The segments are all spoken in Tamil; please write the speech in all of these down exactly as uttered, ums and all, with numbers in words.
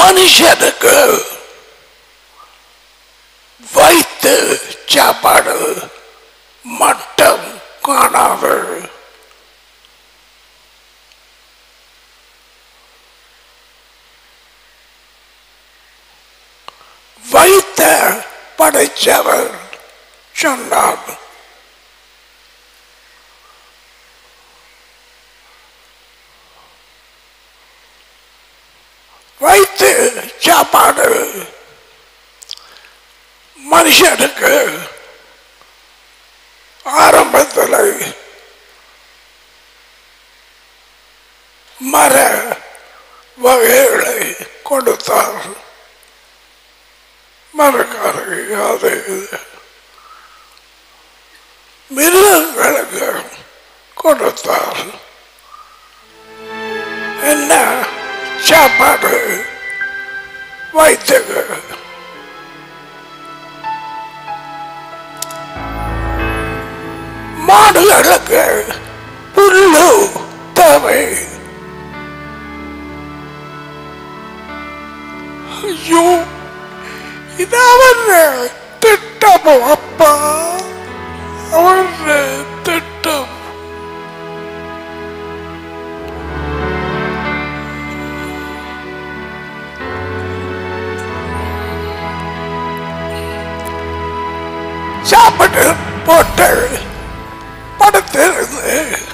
மனுஷனுக்கு வைத்து சாப்பாடு மட்டம் காணாது. வைத்த படைச்சவர் சொன்னார், வைத்து சாப்பாடு மனுஷனுக்கு ஆரம்பத்தில் மர வகைகளை கொடுத்தார். மரக்காரர்கள் அது மிருகங்களுக்கு கொடுத்தார். என்ன சாப்பாடு வைத்து மாடுகளுக்கு புல்லு தேவை. ஐயோ, இது அவர் திட்டம் அப்பா, அவர் திட்டம். சாப்பிட்டு போட்டு படுத்திருந்து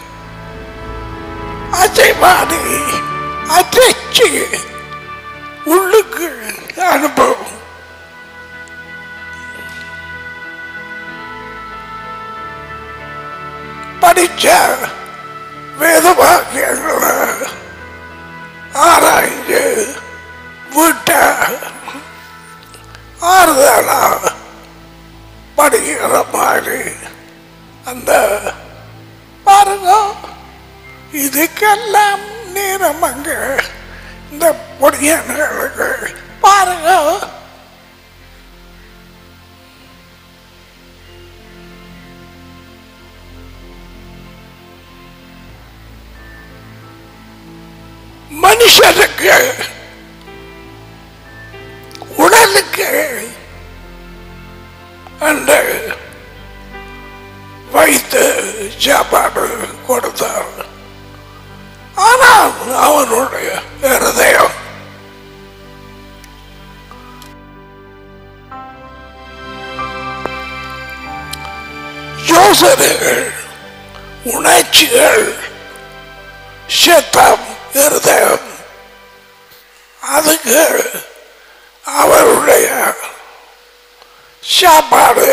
அச்சைமாடி அச்சைச்சு உள்ளுக்கு அனுபவம். படிச்ச வேதவாக்கியங்களை ஆராய்ந்து விட்ட ஆறுதலா படிக்கிற மாதிரி அந்த பாருங்க, இதுக்கெல்லாம் நேரம் அங்க இந்த பொடியன்களுக்கு பாருங்க. மனுஷனுக்கு உடலுக்கு அந்த வைத்து சாப்பாடு கொடுத்தார். ஆனால் அவனுடைய இருதயம் யோசனைகள், உணர்ச்சிகள், சித்தம், இருதயம், அதுக்கு அவருடைய சாப்பாடு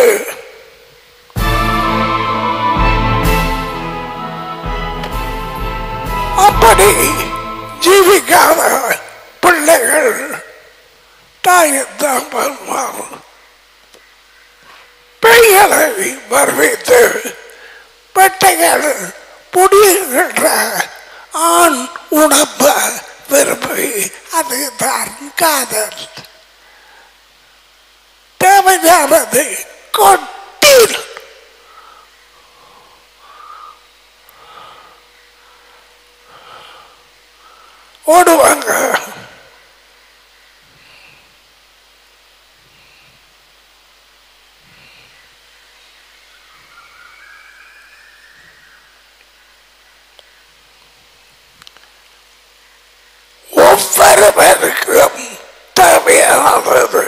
அப்படி ஜீவிக்காத பிள்ளைகள் தாயத்தான் பெருமாள் பெய்களை வரவேற்று பெட்டைகள் புடிகின்ற ஆண் உணப்ப விரும்பி அதுதான் காதல். தேவையானது கொட்டி ஓடுவாங்க. ஒவ்வொருவருக்கும் தேவையானது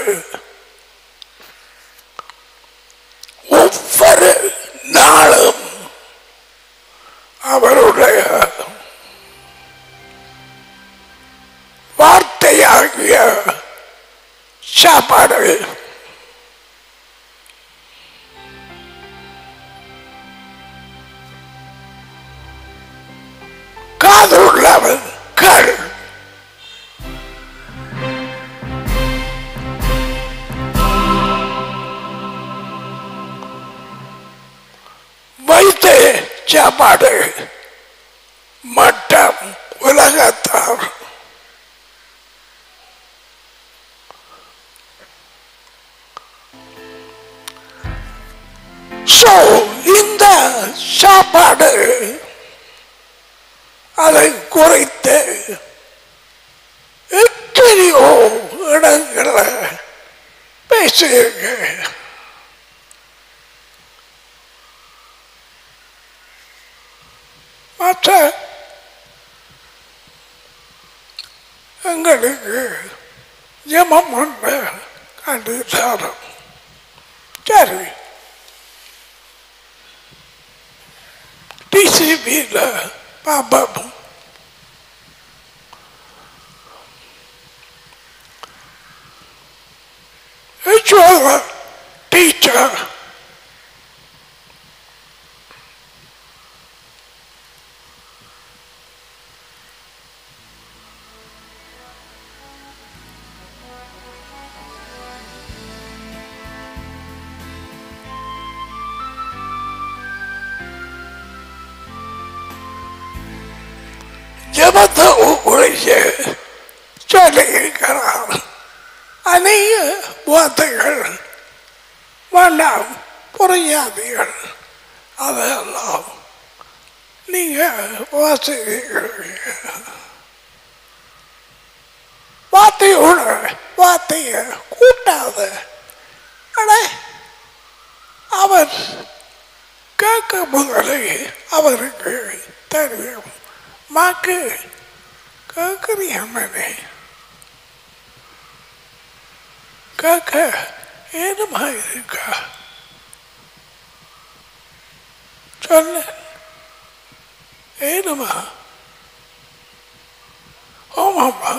ஒவ்வொரு நாளும் அவருடைய வார்த்தையாகிய சாப்பாடு. காதுள்ளவன் கள் வைத்து சாப்பாடு மட்டம் உலகத்தார். இந்த சாப்பாடு அதை குறைத்து எத்தனையோ இடங்களை பேசியிருக்க. மற்ற எங்களுக்கு ஜெபம் பண்ண கண்டுத்தாரம். சரி, டிசிபியில் பாப்போம். டீச்சர் ஜபத்தை ஒழிய சொல்லியிருக்கிறார். அநேக வார்த்தைகள் வேண்டாம், புரியாதீர்கள். அதெல்லாம் நீங்க வாசிக்கிறீங்க. வார்த்தையோட வார்த்தைய கூட்டாத. அவர் கேட்க முதலே அவருக்கு தெரியும். மாக்கு கேட்குறியாமனே, கேட்க ஏதுமா இருக்கா சொல்ல, ஏதுமா? ஆமாம்மா.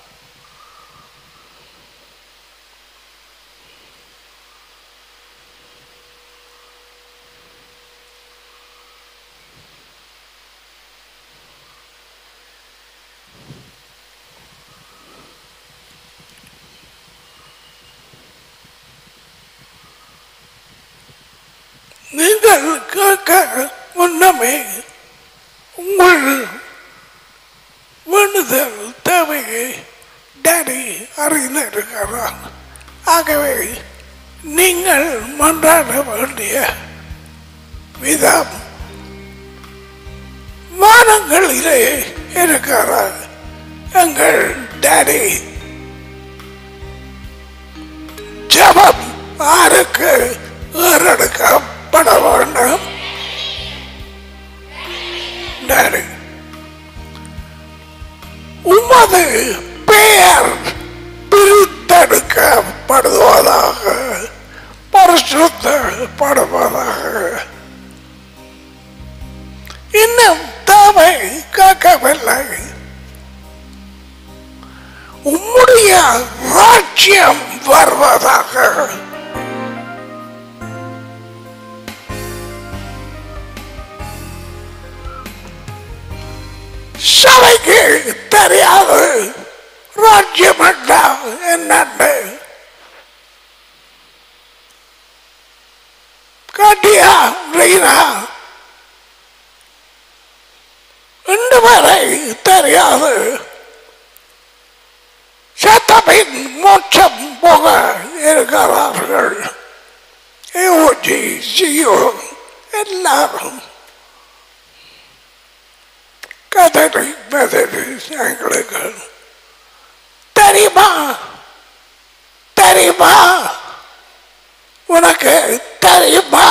நீங்கள் கேட்க முன்னமே உங்கள் வேண்டுதல் தேவையை டாடி அறிந்திருக்கிறார். ஆகவே நீங்கள் மன்றாட வேண்டிய விதம் வானங்களிலே இருக்கிறார் எங்கள் டாடி. ஜபம் ஆருக்கு ஏறெடுக்கப்பட வேண்டும். டாடி, உமது பெயர் பிரித்தெடுக்கப்படுவதாக, பரிசுத்தப்படுவதாக. இன்னும் தேவை கேட்கவில்லை. உம்முடைய ராஜ்யம் வருவதாக. சபைக்கு தெரியாது ராஜ்யம் என்றால் என்னன்னு. காட்டியா ரீனா இன்று வரை தெரியாது. சத்தமின் மோட்சம் போக இருக்கிறார்கள். ஏஓஜி ஜியோ எல்லாரும் கதறி பதறி எங்களுக்கு தெரியுமா? தெரியுமா? உனக்கு தெரியுமா?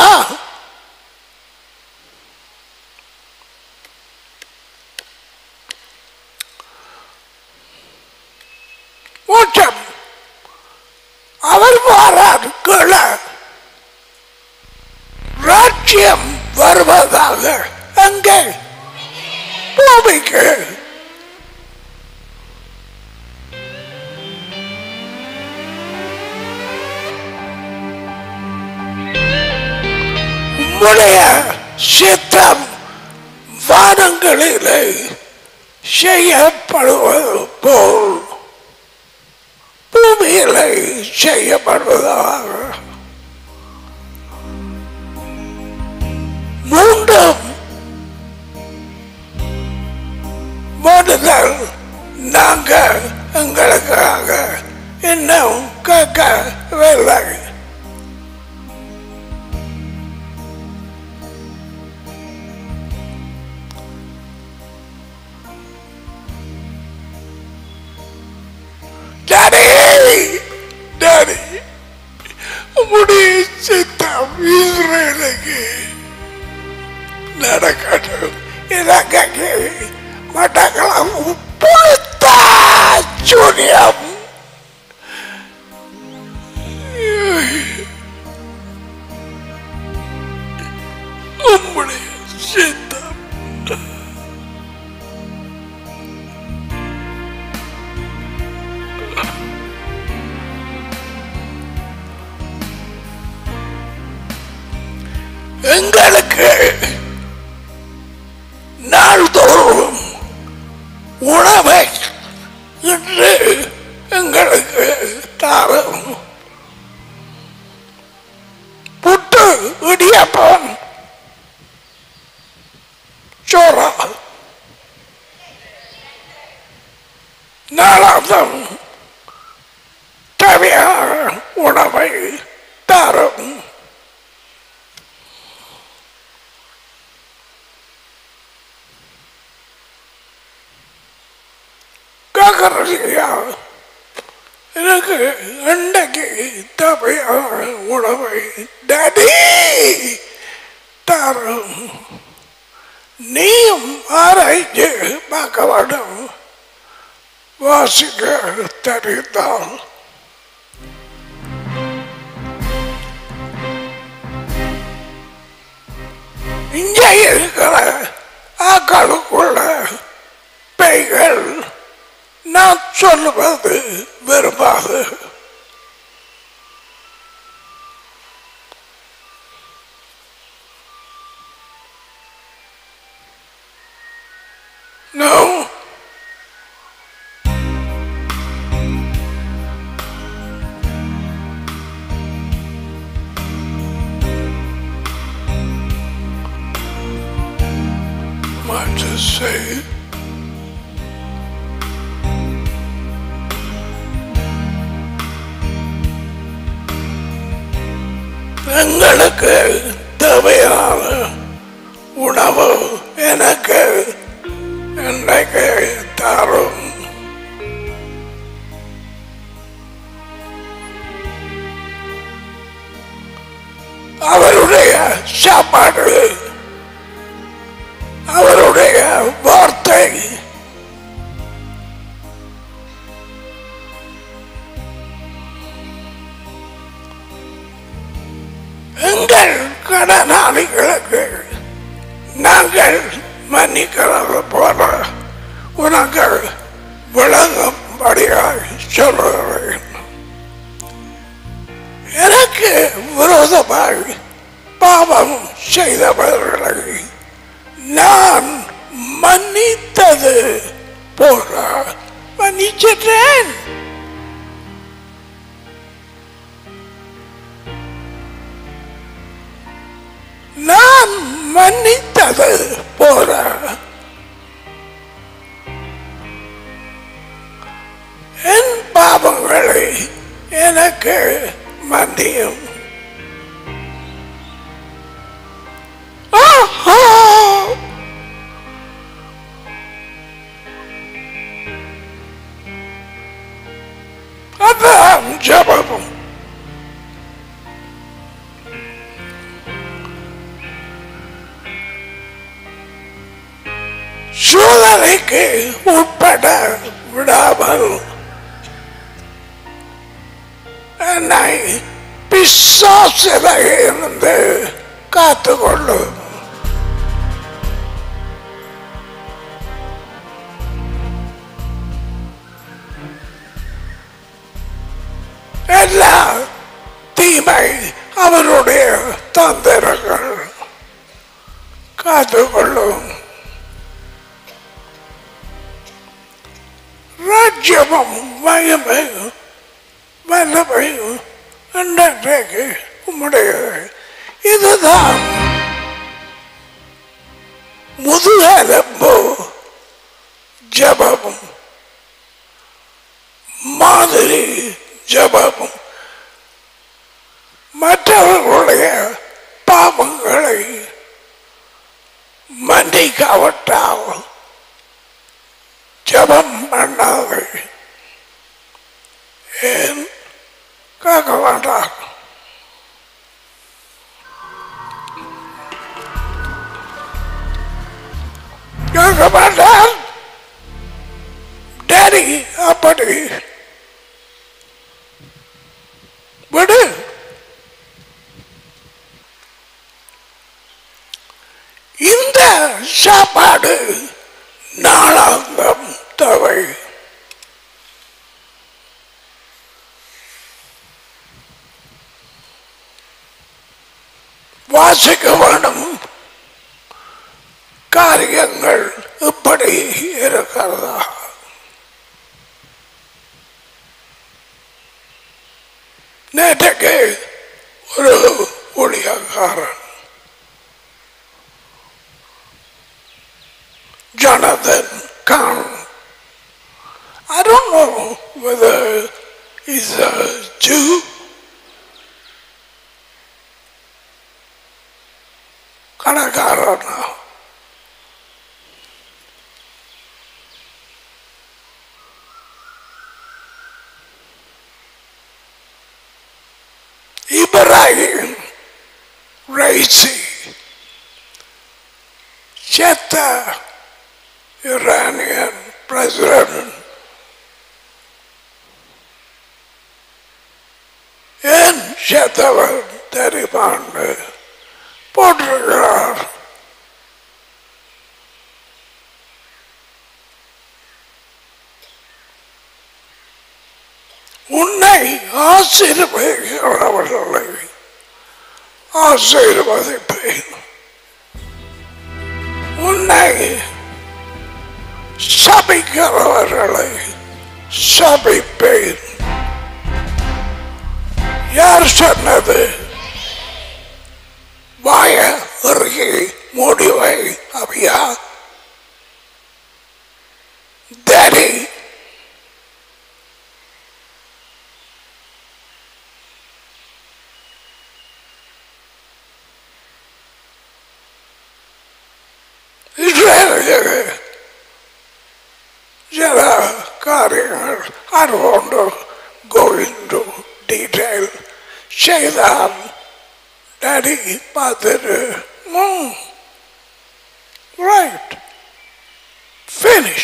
மோட்சம் அவர் வாரார் கீழ ராஜ்யம் வருவதாக. அங்கே பூமிக்கு உம்முடைய சித்தம் வானங்களிலே செய்யப்படுவது போல் பூமியிலே செய்யப்படுவதாக. மூன்றும் முதல் நாங்கள் எங்களுக்காக இன்னும் கேட்கவில்லை. Daddy! நடக்கட்டும். இலங்கைக்கு மட்டக்களம் புழுத்த சூனியம். உம்முடைய சித்தம். எங்களுக்கு நாள்தோறும் உணவை இன்று எங்களுக்கு தாரும். புட்டு, இடியப்பம், சோறா, நாளாந்தம் தேவையான உணவை தாரும். எனக்கு அன்றைக்கு தேவையான உணவை டாடி தரும். நீயும் ஆராய்ச்சி பார்க்க வேண்டும். வாசிக்க தெரிந்தால் இங்கே இருக்கிற ஆக்களுக்குள்ள பேய்கள் நான் சொல்லுவது விரும்பாது. No. What to say? எங்களுக்கு தேவையான உணவு எனக்கு இன்றைக்கு தரும். அவருடைய சாப்பாடு, அவருடைய வார்த்தை எங்கள் கடனாளிகளுக்கு நாங்கள் மன்னிக்கிறது போல உனக்கு விளங்கும்படியாய் சொல்லுகிறேன். எனக்கு விரோதமாய் பாவம் செய்தவர்களை நான் மன்னித்தது போல மன்னிச்சிட்டேன். நான் மன்னித்தது போல என் பாவங்களை எனக்கு மன்னியும். அதான் ஜபம். சோதனைக்கு உட்பட விடாமல் என்னை பிசாசிலே இருந்து காத்துக்கொள்ளும். எல்லா தீமை அவருடைய தந்திரங்கள் காத்துக்கொள்ளும். ராஜ்யமும் மகிமையும் வல்லமையும் அன்றைக்கு உம்முடையது. இதுதான் முதுகெலும்பு ஜபமும் மாதிரி ஜபமும் மற்றவர்களுடைய பாவங்களை மன்னிக்காவிட்டால் ஜபம் பண்ணாது. ஏன் கேட்க வேண்டாம். அப்படி விடு. இந்த சாப்பாடு நாளாந்தம் தேவை. வாசிக்க வேணும் காரியங்கள் இப்படி இருக்கிறதா? நேற்றுக்கு ஒரு ஊழியக்காரன் Jonathan Kahn, I don't know whether he's a Jew கணக்காரனா Ibrahim Raisi செத்த Iranian president ஏன் செத்தவர் தெரியுமான்னு போட்டிருக்கிறார். உன்னை ஆசீர்வதிக்கிறவர்களை ஆசீர்வதிப்பேன், உன்னை சபிக்கிறவர்களை சபிப்பேன். யார் சொன்னது? வாய இறுகி முடிவை அபியா டேடி இஸ்ரேலுக்கு சில காரியங்கள் I don't want to go into detail செய்தால் Daddy, பார்த்துட்டு ரைட் finish.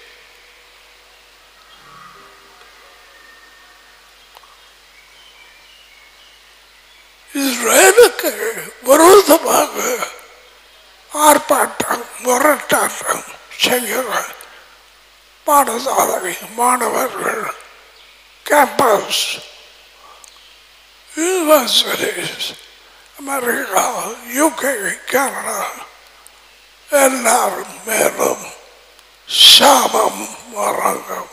இஸ்ரேலுக்கு விரோதமாக ஆர்ப்பாட்டம் முரட்டாட்டம் செய்கிற பாடசாலை மாணவர்கள், campus, universities, America, UK, Canada எல்லாரும் மேலும் சாபம் வழங்கும்.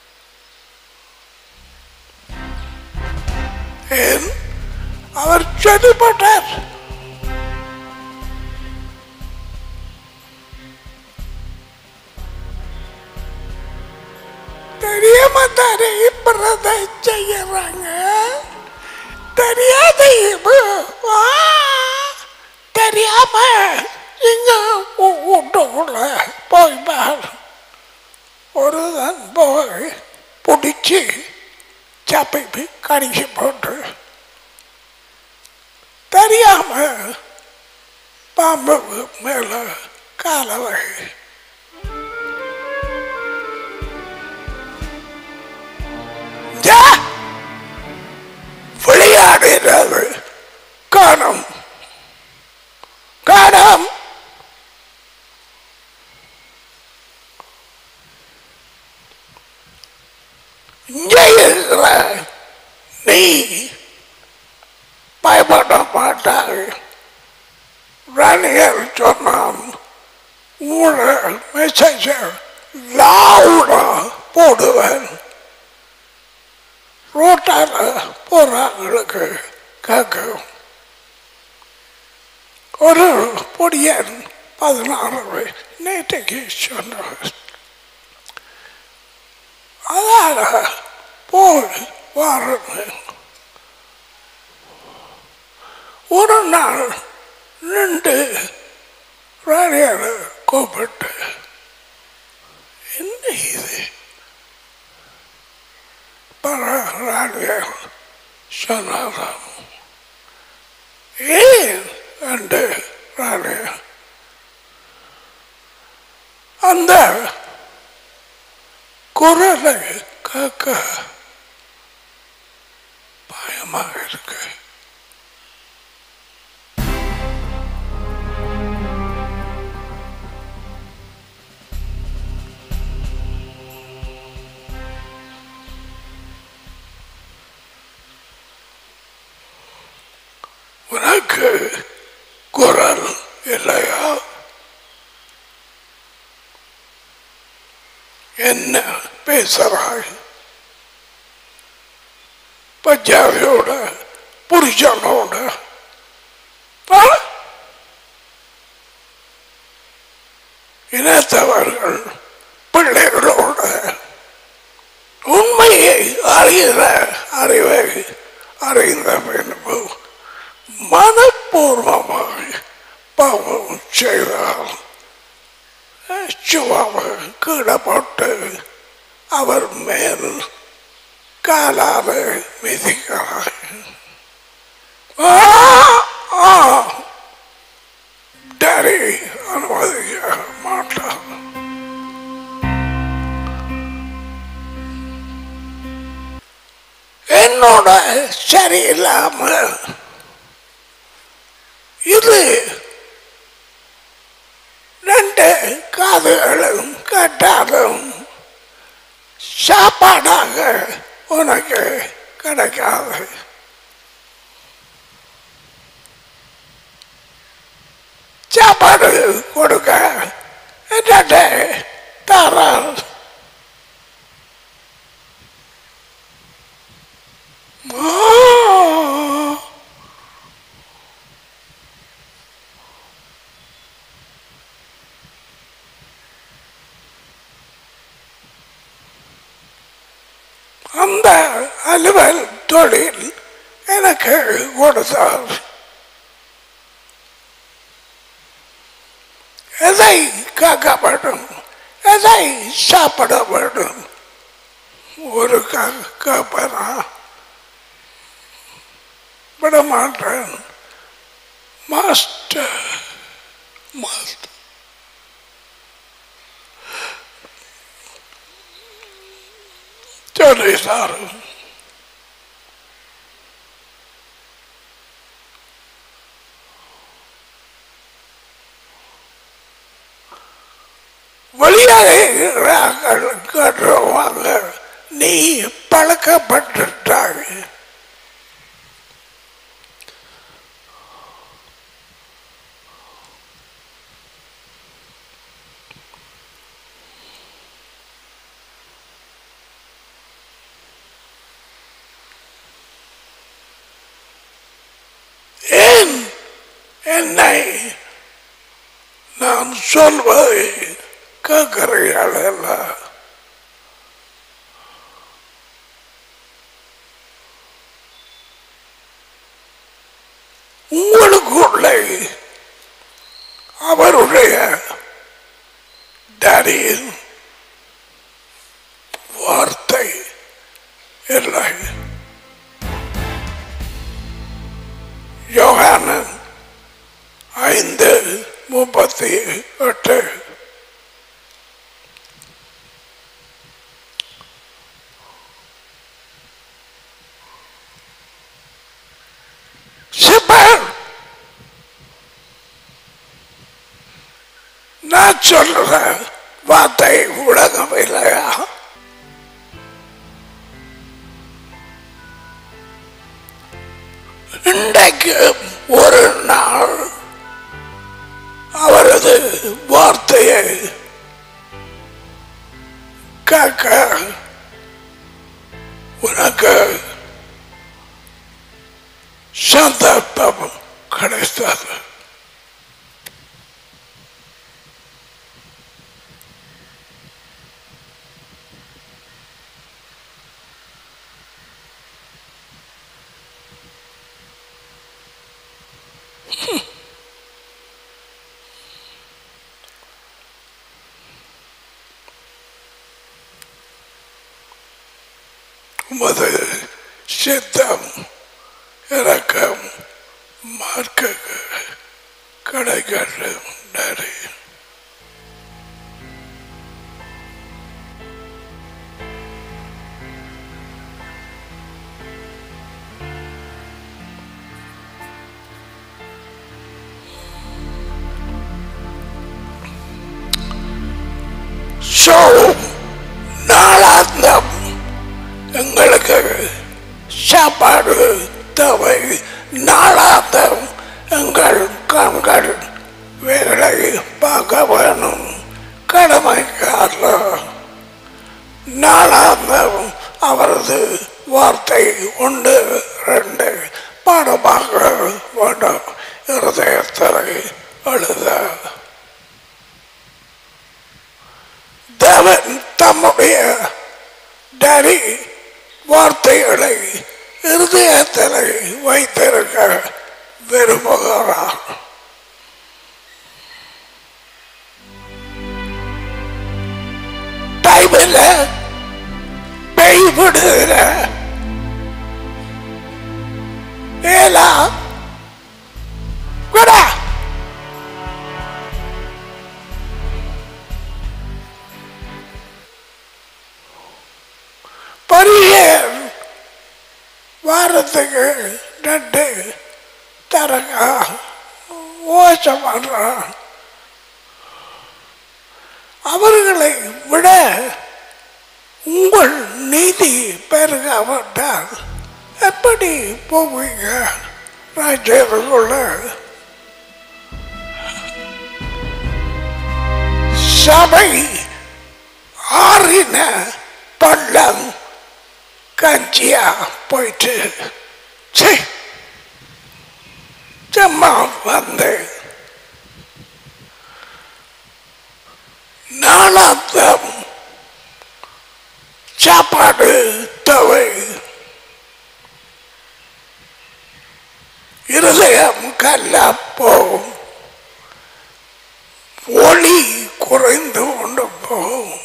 ஏன் அவர் செடிப்பட்டார்? தெரியாம தானே இப்பறதை செய்யறாங்க. தெரியாத தெரியாம இங்க வீட்டுக்குள்ள போய் பார், ஒரு தான் போய் பிடிச்சி சப்பி கடிச்சு போட்டு தெரியாம பாம்பு மேல காலவை விளையாடுகிறது. காணம் காணம் நீ பயப்பட மாட்டாய். ராணியர் சொன்னான், ஊழல் மெசேஜ் லாவுடா போடுவேன், ரோட்டால போறாங்களுக்கு கேட்கும். ஒரு பொடியன் பதினாறு நேற்றைக்கு சொன்னார். அதால போய் வாருங்கள். ஒரு நாள் நின்று ராணியரை கூப்பிட்டு, என்ன இது ராணியர் சொன்னாராம். ஏன் என்று ராணியர் அந்த குரலை கேட்க பயமாக இருக்கு. உனக்கு குரல் இல்லையா? என்ன பேசுறாய்? பஞ்சாபியோட புருஷனோட இனத்தவர்கள் பிள்ளைகளோட உண்மையை அறிகிற அறிவை அறிந்த பின்பு மனப்பூர்வமாக பாவம் செய்தால் சுவாவை கீழப்பட்டு அவர் மேல் காலால மிதிக்கிறார். டேடி அனுமதிக்க மாட்டார். என்னோட சரியில்லாம இது ரெண்டு காதுகளும் கேட்டாலும் சாப்பாடாக உனக்கு கிடைக்காது. சாப்பாடு கொடுக்க என்னட்ட தாரால் அந்த அலுவல் தொழில் எனக்கு கொடுத்தார். எதை காக்க வேண்டும், எதை சாப்பிட வேண்டும், ஒரு காப்பனா விட மாட்டேன். மாஸ்டர் மாஸ்டர் சொல்லிட்டார். வெளியாக கேட்டுருவாங்க, நீ பழக்கப்பட்டுட்டாங்க. ஏன் என்னை நான் சொல்வதை கேட்கிறீர்கள்? உங்களுக்குள்ளே அவருடைய டேடியின் வார்த்தை இல்லை. யோகானன் ஐந்து முப்பத்தி எட்டு. நான் சொல்ற வார்த்தை உலகம் இல்லையா? இன்றைக்கு ஒரு நாள் அவரது வார்த்தையை கேட்க உனக்கு சந்தர்ப்பம் கிடைத்தது. உமது சித்தம் இறக்கம் மார்க்க கிடைக்கட்டும். நன்றி. சோ நாளாந்தம் எங்களுக்கு சாப்பாடு தேவை. நாளாந்தம் எங்கள் கண்கள் வேலை பார்க்க வேணும். கடமைக்காக நாளாந்தம் அவரது வார்த்தை உண்டு ரெண்டு பாடமாக வேண்டும். இருதயத்தை எழுத தேவன் தம்முடைய டரி வார்த்தைகளை இருதயத்தில் வைத்திருக்க விரும்புகிறார். டைமில் பெய் விடுகிற ஏலா கூட பெரிய வாரத்துக்கு ரெண்டு தரங்க மோசம் பண்றான். அவர்களை விட உங்கள் நீதி பெருகாவிட்டால் எப்படி போவீங்க ராஜ்யத்துக்குள்ள? சபை ஆறின பள்ளம் கஞ்சியா போயிட்டு சும்மா வந்து நாளாந்தம் சாப்பாடு தேவை. இருதயம் கல்லா போகும். ஒளி குறைந்து கொண்டு போகும்.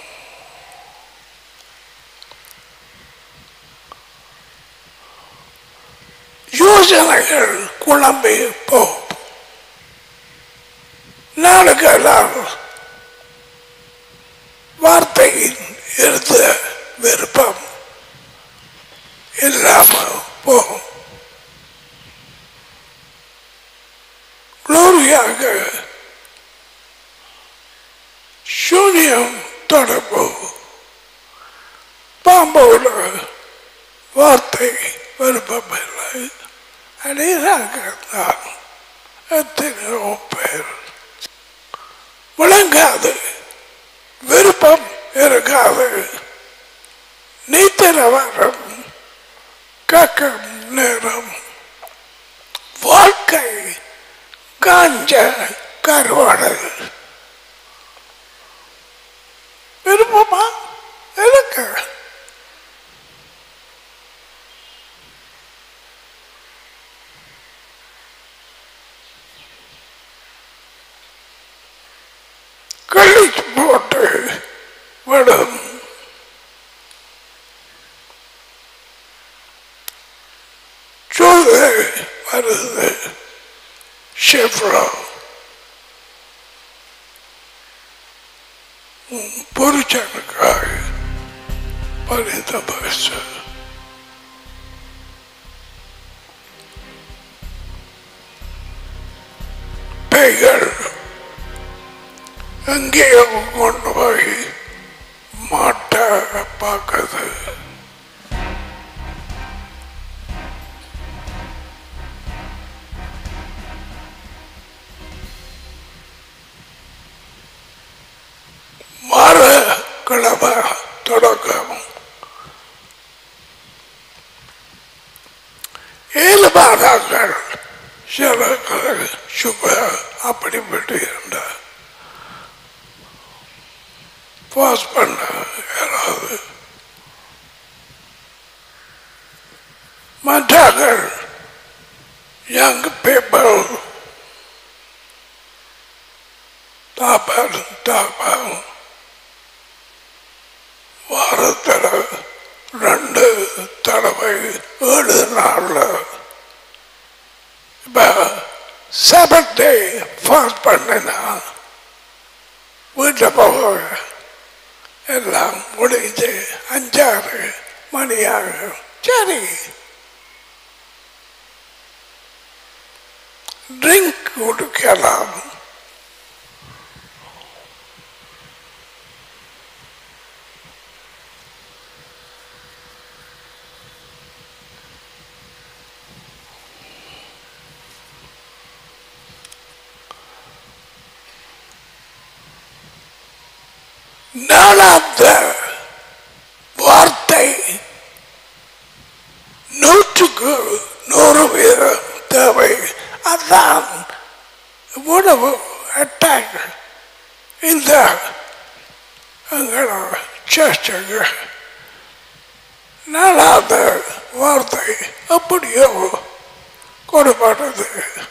யோசனைகள் குழம்பி போகும். நாளுக்கெல்லாம் வார்த்தையின் இருந்த விருப்பம் இல்லாமல் போகும். குளோரியாக சூன்யம் தொடர்பு பாம்போல வார்த்தை விருப்பமில்லை. அநேகத்தான் எத்தனையோ பேர் விளங்காது, விருப்பம் இருக்காது. நீத்திரவரம் கக்கம் நேரம் வாழ்க்கை காஞ்ச கருவாடு. விருப்பமா இருக்கு. கழிச்சு போட்டு விடும். சோது வருது. ஷெஃப்ரோ புருஷனுக்காக பரித பேச பேய்கள் எங்கேயோ கொண்டு போய் மாட்ட பார்க்குது. மர கிழமை தொடக்கம் ஏழு மாதங்கள் சில சுப அப்படிப்பட்டு இருந்தார். பாஸ் பண்ண யாராவது மற்றவர்கள் யங் பீப்பிள் தாப்பால் தாப்பால் வாரத்தில் ரெண்டு தடவை ஏழு நாளில் இப்போ செவன் டே பாஸ் பண்ணினா வீட்டில் போக எல்லாம் முடிஞ்சு அஞ்சாறு மணியாக சரி ட்ரிங்க் குடிக்கலாம். நாளாந்த வார்த்தை நூற்றுக்கு நூறு வீதம் தேவை. அதான் உணவு அட்டாக் இந்த எங்களோட சர்ச்சைகள். நாளாந்த வார்த்தை அப்படியோ கொடுப்பானது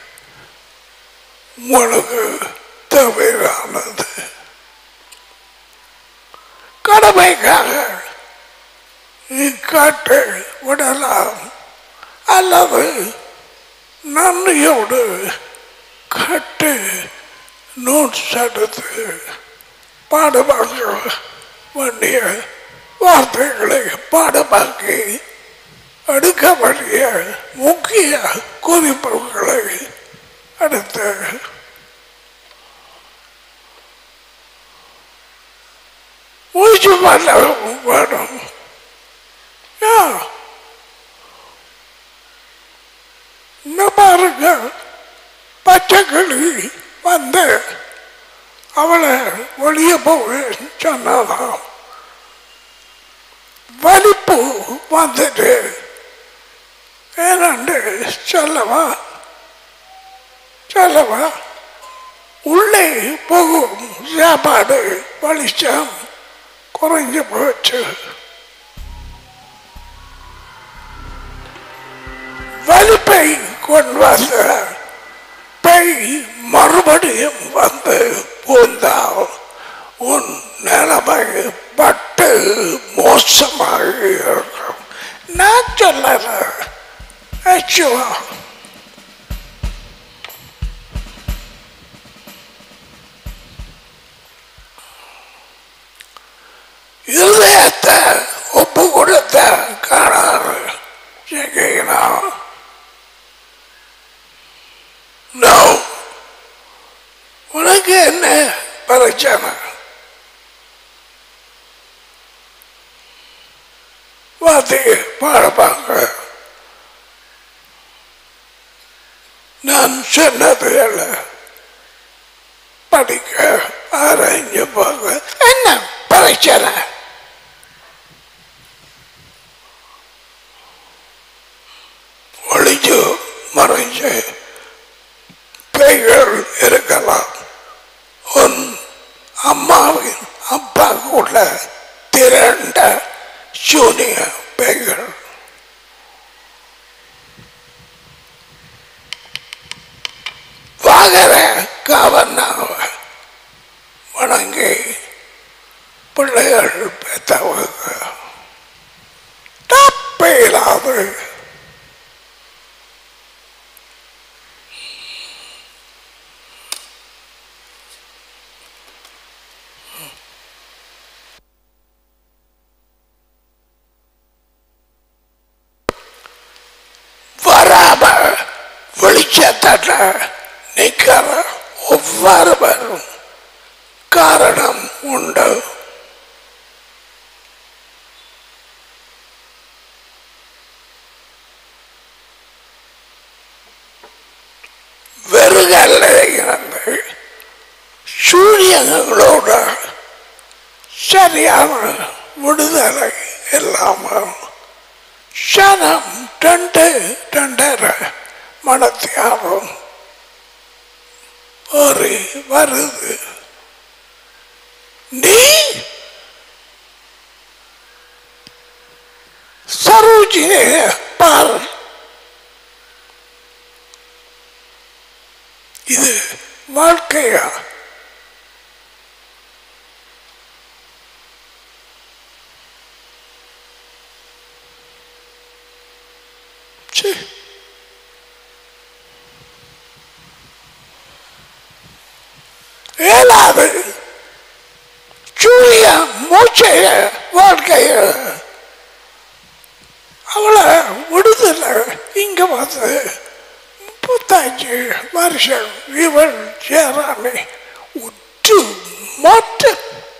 உங்களுக்கு தேவையானது. கடமைக்காக காட்டு விடலாம் அல்லது நன்றியோடு கட்டு நோட்ஸ் எடுத்து பாடமாக்க வேண்டிய வார்த்தைகளை பாடமாக்கி எடுக்க வேண்டிய முக்கிய குறிப்புகளை எடுத்து முயற்சி பண்ண வேணும். பாருங்க, பச்சைக்கிளி வந்து அவளை வெளியே போக சொன்னாலாம். வலிப்பு வந்துட்டு ஏனண்டு சொல்லவா சொல்லவா உள்ளே போகும் சாப்பாடு வெளிச்சம் குறைஞ்சு போச்சு. வலிப்பை கொண்டு வந்த பெய் மறுபடியும் வந்து பூந்தால் உன் நிலைமை பட்டு மோசமாக இருக்கும். நான் சொல்லல, இதயத்தை ஒப்பு கொடுத்த காணாரு செய்யணும். உனக்கு என்ன பிரச்சனை? வார்த்தையை பாடப்பாங்க. நான் சொன்னது அல்ல, படிக்க ஆராய்ஞ்சு போக என்ன பிரச்சனை? ஒளிஞ்சு மறைஞ்சு பேய்கள் இருக்கலாம். உன் அம்மாவின் அப்பா கூட திரண்ட சூனிய பேய்கள். வாகர கவர்னாவ வணங்கி பிள்ளைகள் பெற்றவங்க தப்பேலாது. வெளிச்சத்தட்ட நிற்கிற ஒவ்வொருவரும் காரணம் உண்டு. வெறுகல்ல இருந்து சூரியங்களோட சரியான விடுதலை இல்லாமல் சனம் ரெண்டு ரெண்டரை மனத்தியாரும் ஒரு வருது. நீ சரோஜினி பார், இது வாழ்க்கையா? ஏழாவது சூரிய மூச்சைய வாழ்க்கைய அவளை விடுதலை. இங்க வந்து முப்பத்தஞ்சு வருஷம் இவள் சேராமே உற்று மாற்று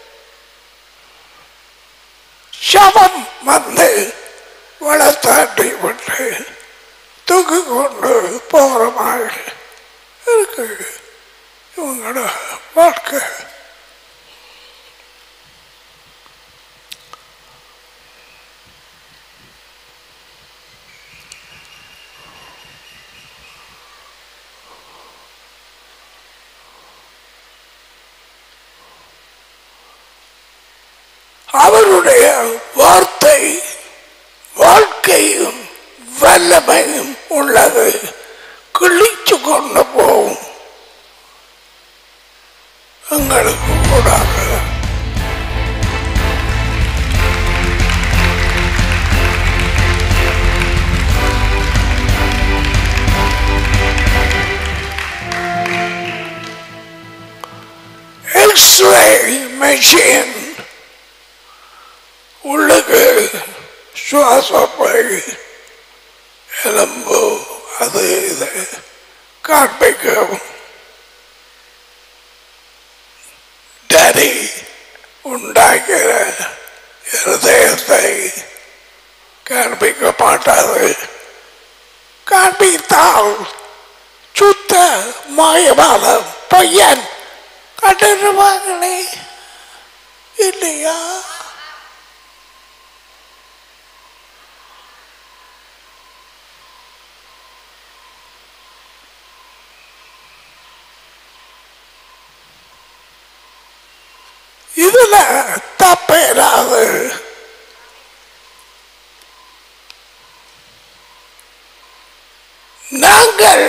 சவம் வந்து வளர்த்தாட்டி விட்டு தூக்கி கொண்டு போகிற மாதிரி இருக்கு இவங்களோட வாழ்க்கை. அவருடைய வார்த்தை வாழ்க்கையும் வல்லமையும் உள்ளது. கிழிச்சு கொண்டு போகும் எங்களுக்கு கூடாது. எக்ஸ்ரே மெஷின் உள்ளுக்கு சுவாசப்பை எலும்பு அது இது காண்பிக்கும். டரி உண்டாக்கிற இருதயத்தை காண்பிக்க மாட்டாது. காண்பித்தால் சுத்த மாயமான பையன் கண்டிருவாங்களே இல்லையா? இதுல தப்பேறாது. நாங்கள்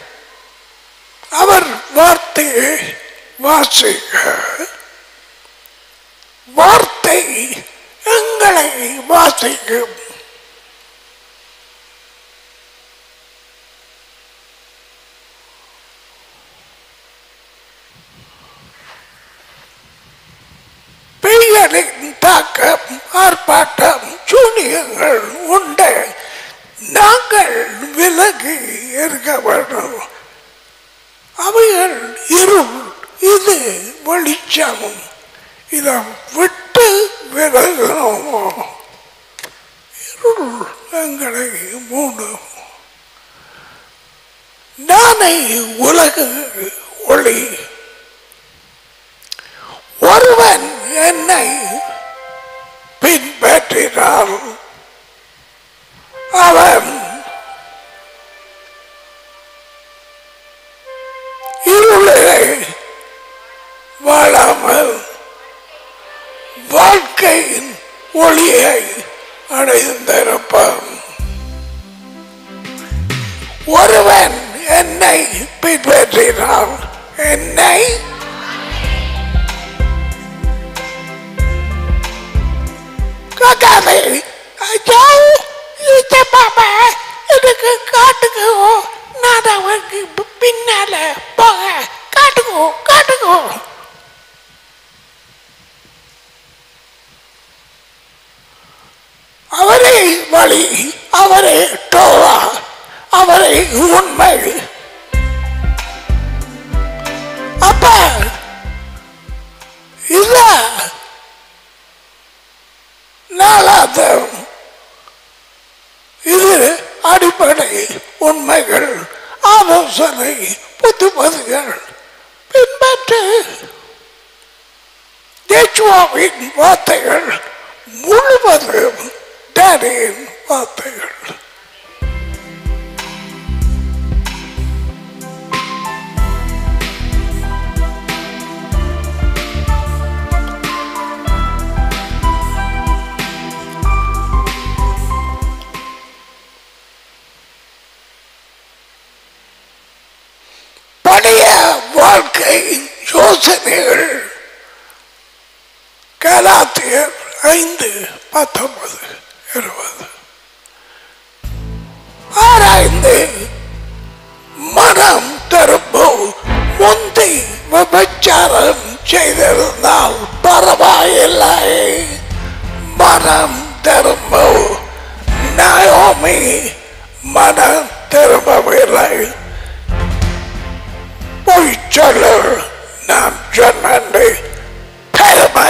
அவர் வார்த்தையை வாசிக்க, வார்த்தை எங்களை வாசிக்கும். பெய்யலின் தாக்கம், ஆர்ப்பாட்டம், சூனியங்கள் உண்டு. நாங்கள் விலகி இருக்க வேண்டும். அவைகள் இருள், இது வெளிச்சம். இதை விட்டு விலகணுமோ இருள் எங்களை மூடும். நானே உலக ஒளி. ஒருவன் என்னை பின்பற்றினான் அவன் இருளிலே வாழாமல் வாழ்க்கையின் ஒளியை அடைந்திருப்பான். ஒருவன் என்னை பின்பற்றினான், என்னை காக்காமே ஐயோ இந்த பாப்பா எனக்கு காட்டுக்கோ, நான் அவனுக்கு பின்னால போக காட்டுக்கோ காட்டுக்கோ. அவரே வழி, அவரே டோவா, அவரே உண்மை. அப்ப இல்ல நாளாவது இது அடிப்படை உண்மைகள், ஆலோசனை, புதுமதிகள் பின்பற்று. தேச்சுவாவின் வார்த்தைகள் முழுவதும் டேடியின் வார்த்தைகள். பழைய வாழ்க்கை யோசனைகள் கலாத்தியர் ஐந்து பத்தொன்பது இருபது ஆராய்ந்து மனம் திரும்ப முந்தி விபச்சாரம் செய்திருந்தால் பரவாயில்லை. மனம் திரும்ப நாயோமி மனம் திரும்பவில்லை. பொய்ச்சொல்லர் நாம் சொன்ன பெருமை.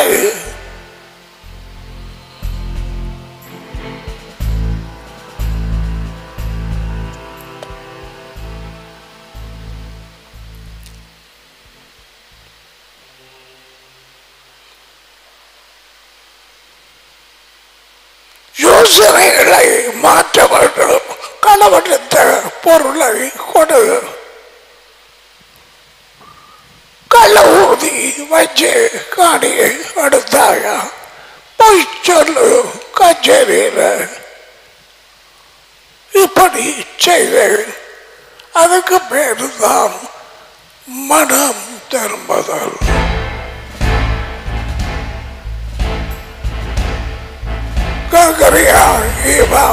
யோசனைகளை மாற்ற வேண்டும். களவெடுத்த பொருளை கொடு, கள்ள ஊதி வச்சு காணியை எடுத்தாயா, பொய் சொல்லு கச்சேரியில இப்படி செய்து அதுக்கு பேரு தான் மனம் திரும்புதல். கேட்கறியா ஈவா?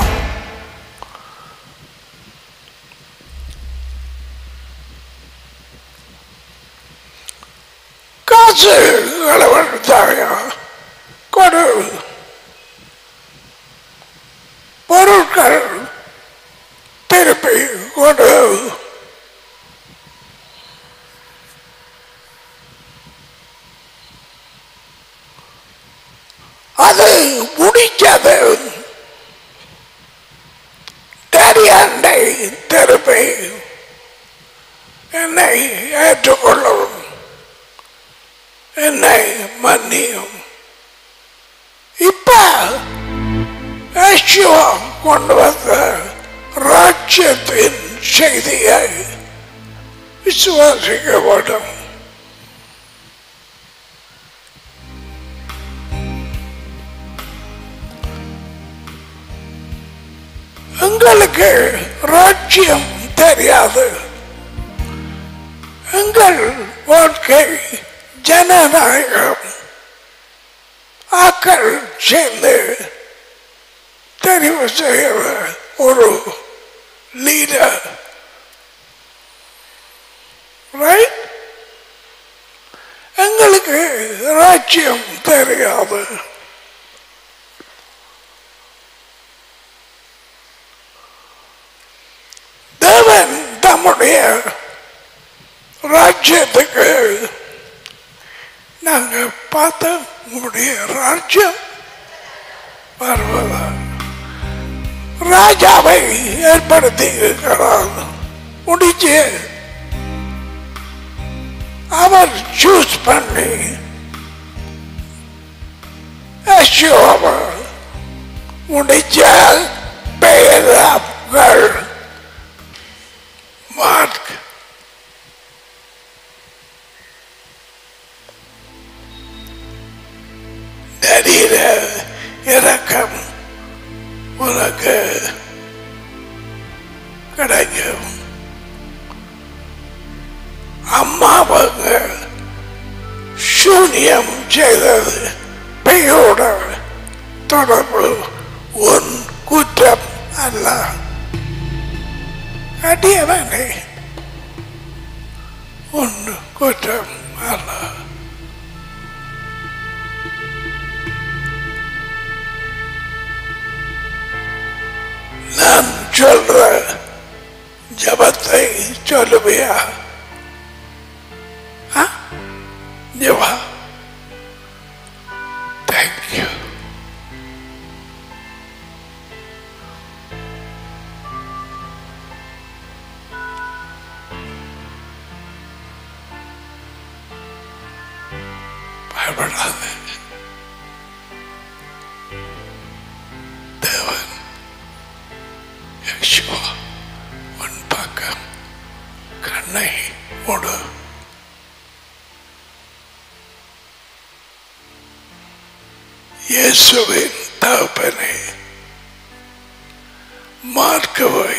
காசு அளவெடுத்தாயா கொடு, பொருட்கள் திருப்பி கொடு. அது முடிச்சது தரியாண்டை திருப்பி என்னை ஏற்றுக்கொள்ளவும் என்னை மன்னியும். இப்ப யெகோவா கொண்டு வந்த ராஜ்யத்தின் செய்தியை விசுவாசிக்க வேண்டும். எங்களுக்கு ராஜ்யம் தெரியாது. எங்கள் வாழ்க்கை ஜனநாயகம். ஆக்கள் சேர்ந்து தெரிவு செய்கிற ஒரு லீடர், ரைட்? எங்களுக்கு ராஜ்யம் தெரியாது. தேவன் தம்முடைய ராஜ்யத்துக்கு நாங்க பார்த்த உங்களுடைய ராஜ்யம் வருவதா ராஜாவை ஏற்படுத்தி இருக்கிறார். முடிச்சு அவர் சூஸ் பண்ணி யெகோவா முடிச்ச பெயர்கள் மார்க் நடிகிற இறக்கம் உனக்கு கிடைக்கும். அம்மாவுங்க சூனியம் செய்தது பெயோட தொடர்பு உன் குற்றம் அல்ல. அடியவனே உன் குற்றம் அல்ல. நான் சொல்ற ஜபத்தை சொல்லுவியா? ஜபா. தேங்க்யூ. பயப்படாத. தேவன் யெகோவா உன் பக்கம் கண்ணை மூடு. இயேசுவின் தகப்பனே, மார்க்கவை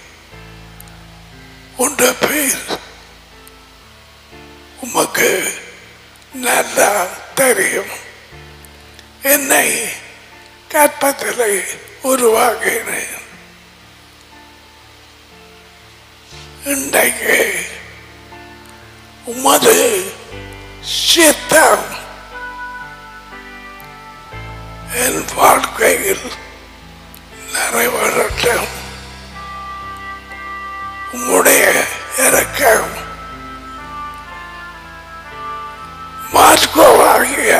உண்ட பேர் உமக்கு நல்லா தெரியும். என்னை கற்பத்திலே உருவாக்கினேன். இன்றைக்கு உமது சித்தம் என் வாழ்க்கையில் நிறைவேறட்டும். உம்முடைய இரக்கம் மார்க்கோவாகிய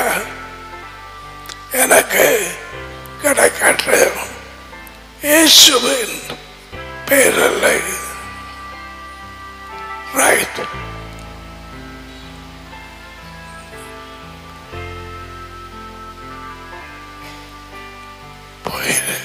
எனக்கு கிடைக்கட்டும். இயேசுவின் பேரலை. ரைட். போயிரு.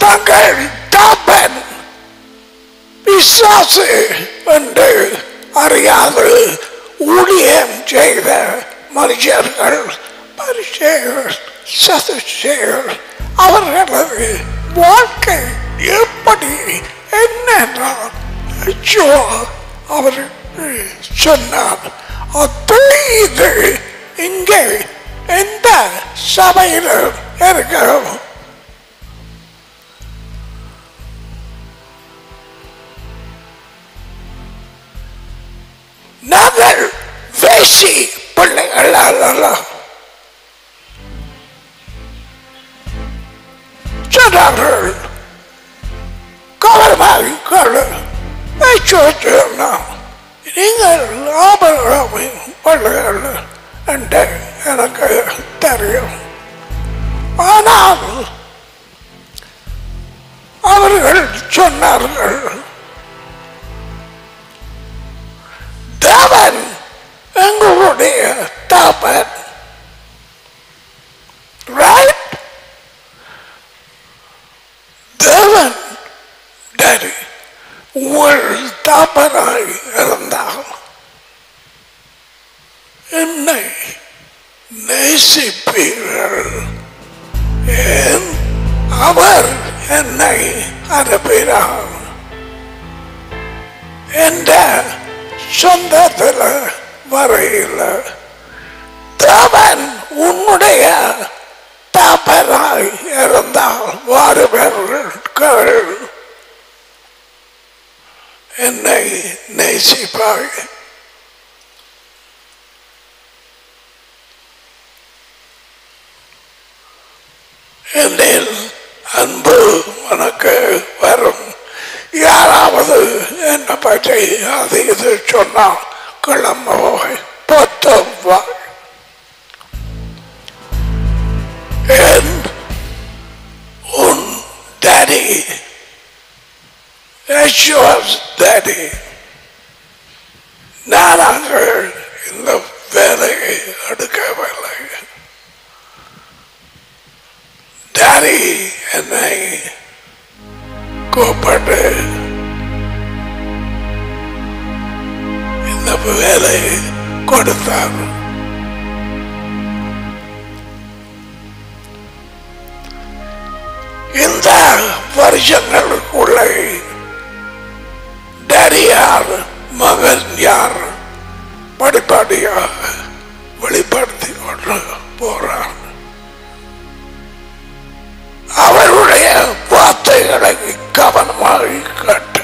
தங்கள் தாப்பன் பிசாசு என்று அறியாது ஊழியம் செய்த மனுஷர்கள் பரிசேயர் சதுசேயர் அவர்களது வாழ்க்கை எப்படி என்னென்றால் அவர் சொன்னார். இது இங்கே எந்த சபையிலும் இருக்கிறோம். நாங்கள் வேசி பிள்ளைகள் அல்ல. சொன்னார்கள் கவர்மாவிகள் நீங்கள் ஆபரகாமின் பிள்ளைகள் என்று எனக்கு தெரியும். ஆனால் அவர்கள் சொன்னார்கள் தேவன் எங்களுடைய தாப்பன். ரைட்? தேவன் டேடி உங்கள் தாப்பனாய் இருந்தால் என்னை நேசிப்பீர்கள். ஏன் அவர் என்னை அனுப்பினார். என்ற சொந்தத்தில் வரையில் தேவன் உன்னுடைய தாப்பனாய் இருந்தால் வாருவர்கள் என்னை நேசிப்பாய். என்னில் அன்பு உனக்கு வரும். யாராவது என்னை பற்றி அது இது சொன்னால் கிளம்புவாய் பொத்துவாய். என் உன் டாடி Yeshua's daddy நானாங்கள் இந்த வேலையை எடுக்கவில்லை. டாடி என்னை கூப்பிட்டு இந்த வேலையை கொடுத்தார். இந்த வருஷங்களுக்குள்ளே டாடி யார் மகன் யார் படிப்படியாக வெளிப்படுத்தி கொண்டு போறார். அவருடைய வார்த்தைகளை கவனமாக கேட்டு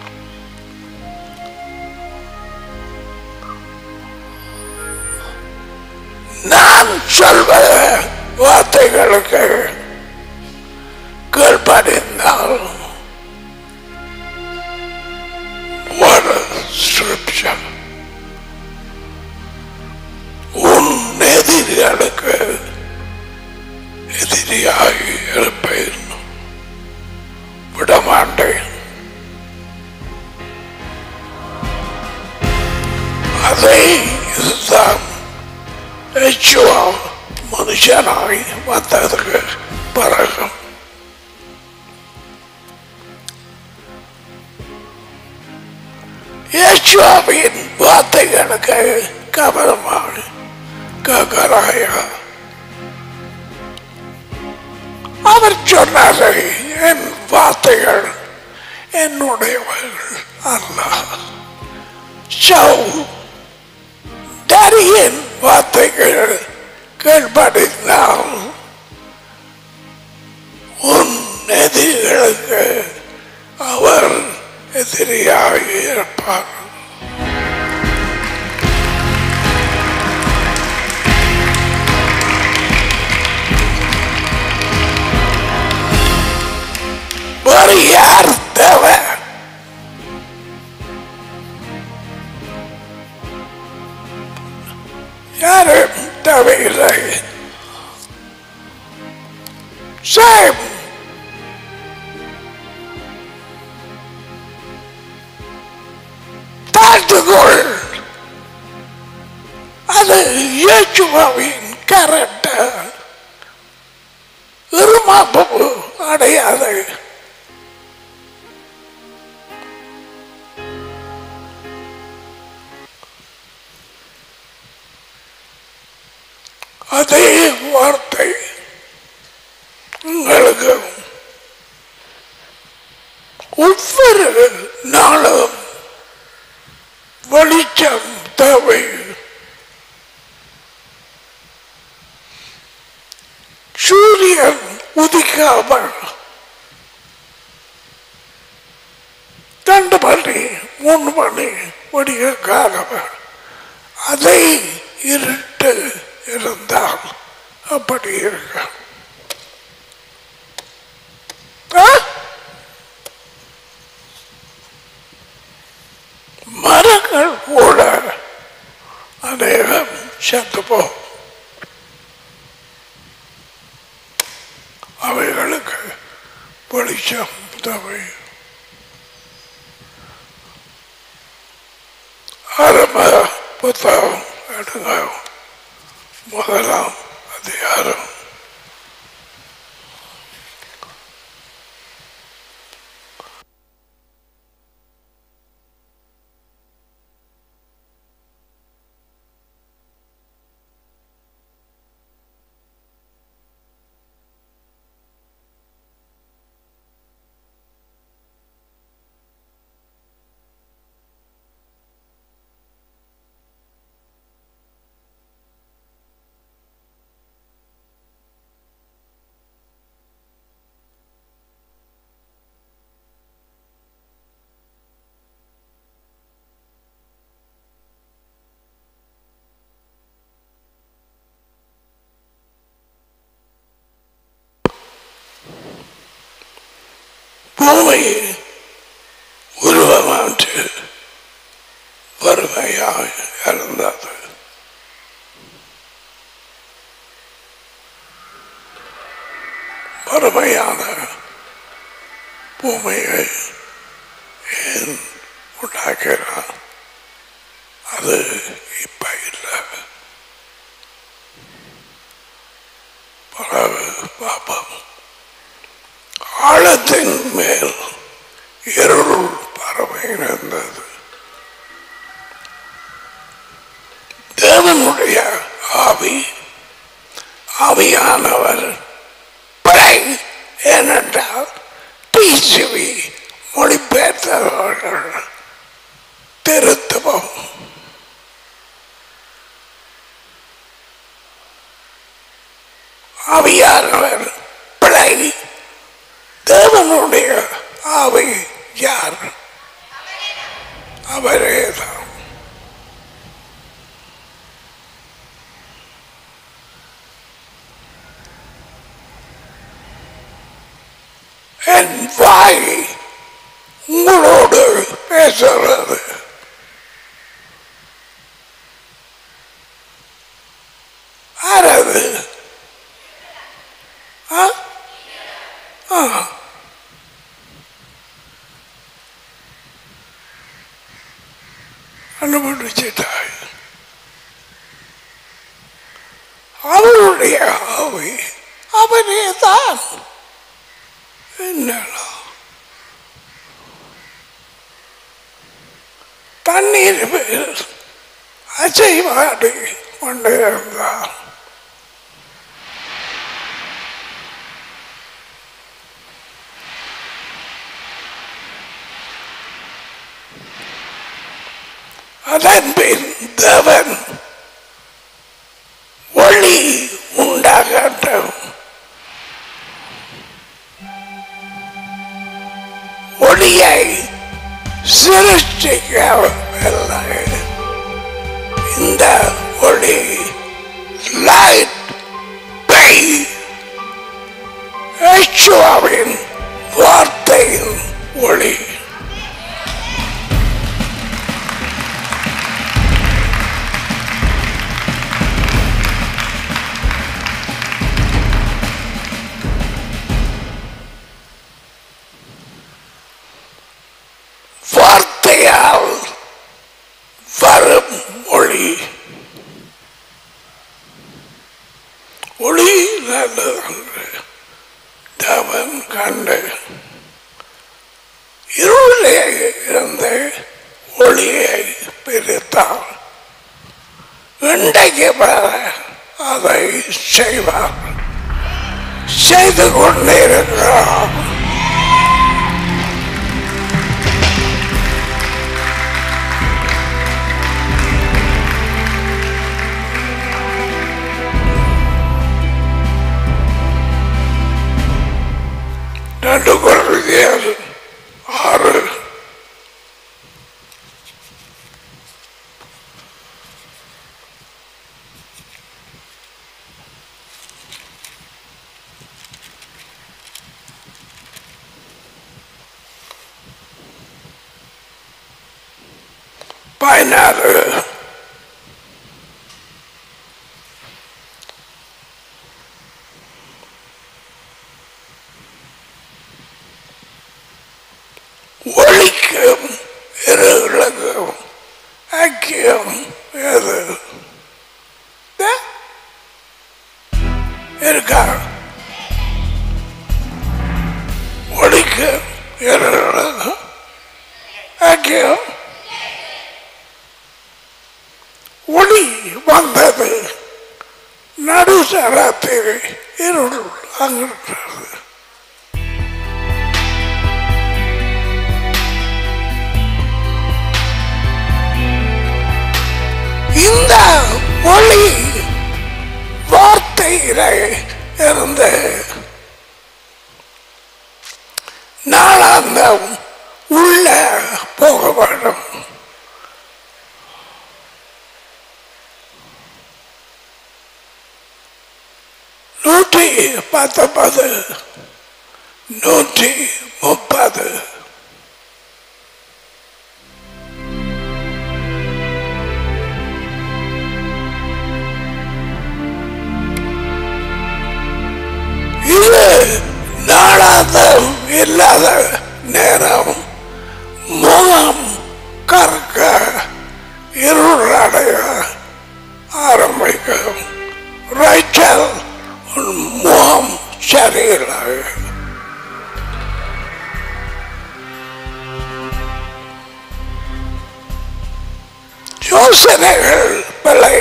நான் சொல்வ வார்த்தைகளுக்கு கீழ்ப்படிந்தால் ஒரு scripture உன் எதிரிகளுக்கு எதிரியாகி இருப்பேன், விடமாட்டேன். அதை இதுதான் யெகோவா மனுஷனாய் வந்ததற்கு பிறகு யெகோவாவின் வார்த்தைகளுக்கு கவனமாக கேட்கிறாயா? அவர் சொன்னாரே, என் வார்த்தைகள் என்னுடையவர்கள் அல்ல. டாடியின் வார்த்தைகள் கீழ்ப்படிந்தால் உன் எதிரிகளுக்கு அவர் எதிரியாக இருப்பார். வேறு யார் தேவை? யாரும் தேவையில்லை. சேம் தாழ்த்துகொள். அது யெகோவாவின் கரெக்ட். இருமாப்பு அடையாது. அதே வார்த்தை உங்களுக்கு ஒவ்வொரு நாளும் வெளிச்சம் தேவை. சூரியன் உதிக்காமல் ரெண்டு மணி மூணு மணி விடிய காலம் அதை இருட்டு இருந்தால் அப்படி இருக்க மரங்கள் கூட அநேகம் செத்து போகும். அவைகளுக்கு வெளிச்சம் தேவை. ஆரம்ப புத்தகம் எடுங்க, முதலாம் அதிகாரம். பூமி உருவமாற்று வறுமையாக இருந்தது. வறுமையான பூமியை ஏன் உண்டாக்கிறான்? அது இப்ப இல்லை. பரவு பாப்பம். ஆழத்தின் மேல் இருள் பறவை இருந்தது. தேவனுடைய ஆவி ஆவியானவர் பிழை ஏனென்றால் டிசிவி மொழிபெயர்த்தவர்கள் திருத்துவம் ஆவியானவர் பிழை. தேவனுடைய ஆவி யார்? அவரேதான். என் வாய் உங்களோடு பேசுறது ஆராது அனுபவிச்சிட்டாய். அவருடைய ஆவி அவனே தான். என்னடா தண்ணீர் பேர் அசைவாடி கொண்டே இருந்தார். அதன் பின் தேவன் ஒளி உண்டாகட்டும், ஒளியை சிருஷ்டிக்கவில்லை. இந்த ஒளி லைட் பை யெகோவாவின் வார்த்தையின் ஒளி. வார்த்தையால் வரும் ஒளி. ஒளி நல்லது தேவன் கண்டு இருளே இருந்த ஒளியை பிரித்தார். இன்றைக்கு அதை செய்வார், செய்து கொண்டே இருக்கிறார். ரெண்டு குழந்தைகள் ஆறு பதினாறு ஒளிக்கும் இருளுக்கும் ஐக்கியம் எது இருக்கா? ஒளிக்கும் இருளுக்கும் ஐக்கியம். ஒளி வந்தது, நடுசராத்திரி இருள் அங்கிருக்கிறது. இந்த ஒளி வார்த்தையிலே இருந்து நாளாந்தம் உள்ள போக வேண்டும். நூற்றி பத்தொன்பது நூற்றி முப்பது இது நாளாந்தம் இல்லாத நேரம் முகம் கறக்க இருளடைய ஆரம்பிக்கும். ரைச்சல் முகம் சரியில்லை. யோசனைகள் பிழை.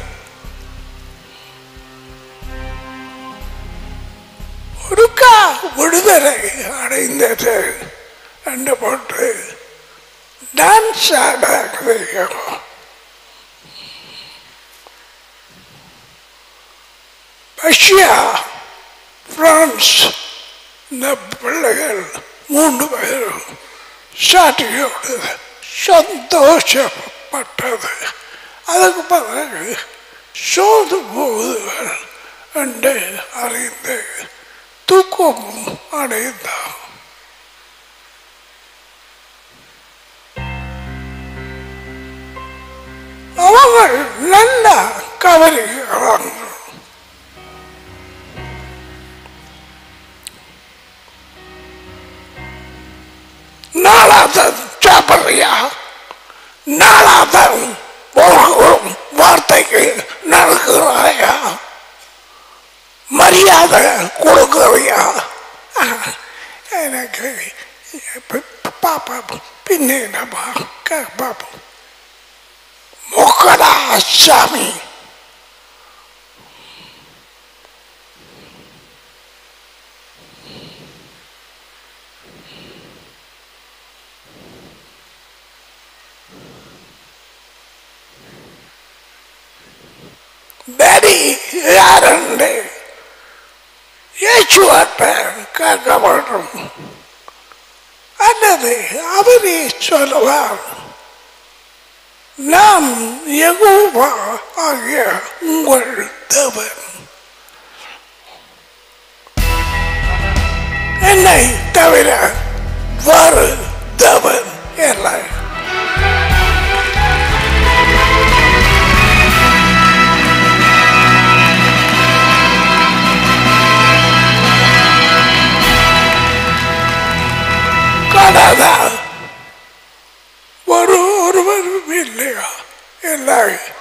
ஒருக்கா விடுதலை அடைந்தது என்று போட்டு டான்ஸ் ஆட ரஷ்யா, பிரான்ஸ் இந்த பிள்ளைகள் மூன்று பேரும் சாட்டியோடு சந்தோஷப்பட்டது. அதுக்கு பிறகு சோது போகுதுகள் என்று அறிந்து தூக்கமும் அடைந்தான். அவர்கள் நல்ல கவனிக்கிறாங்க. நாளாதன் சாப்பிடுறியா? நாளாதன் வார்த்தைக்கு நடக்கிறாயா? மரியாதை கொடுக்கறியா? எனக்கு பாப்பா பின்னே பாப்போம். முக்கடா சாமி, டேடி யாருண்டு ஏச்சுவாட்ட கேட்க வேண்டும் அல்லது அவரே சொல்லுவார், நான் யெகோவா ஆகிய உங்கள் தேவன், என்னை தவிர வேறு தேவன் இல்லை. கடாதா ஒரு ஒருவரும் இல்லையா? இல்லை.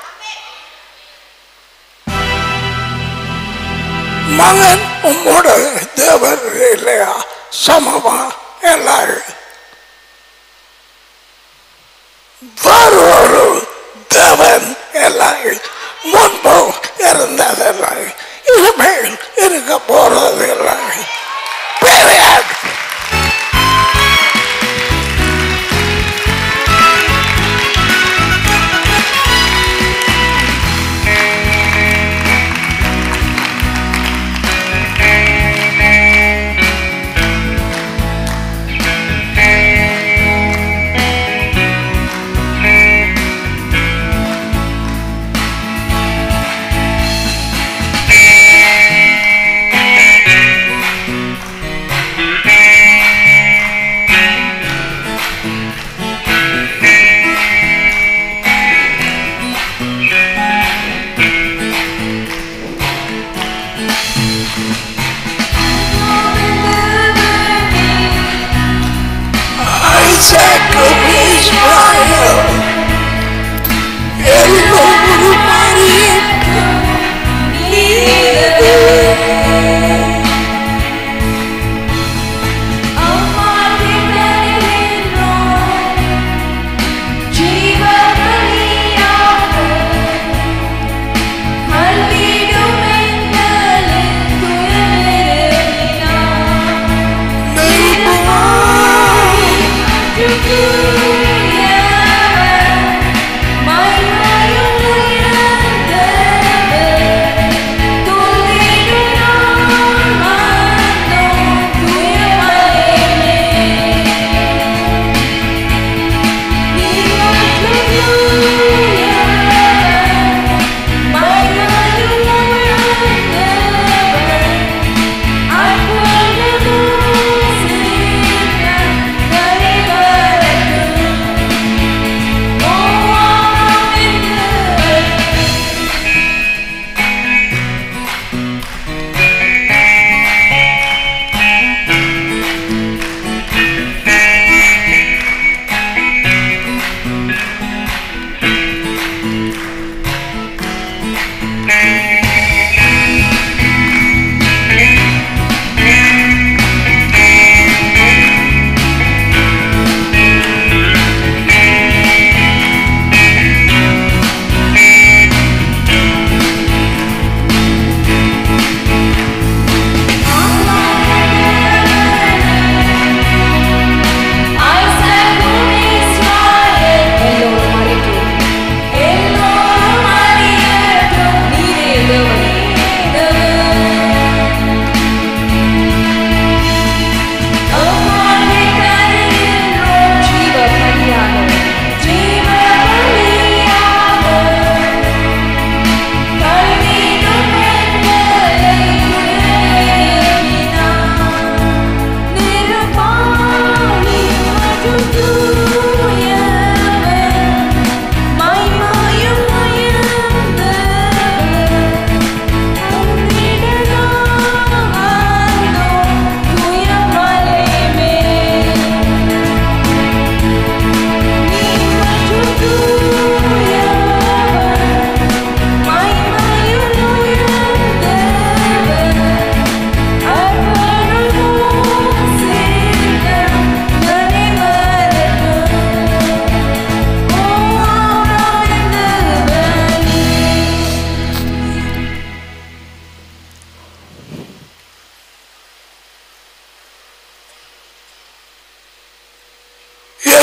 மகன் உம்மோட தேவன் இல்லையா? சமமா? இல்லை. வேறு ஒரு தேவன் இல்லை. முன்பு இருந்ததில்லை.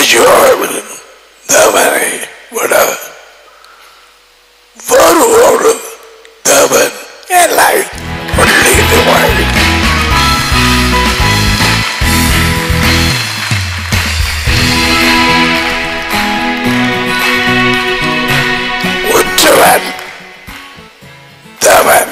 யெகோவாவின் தேவனை விட வேறு ஒரு தேவன் இல்லை. Only the one. உற்றவன் தேவன்.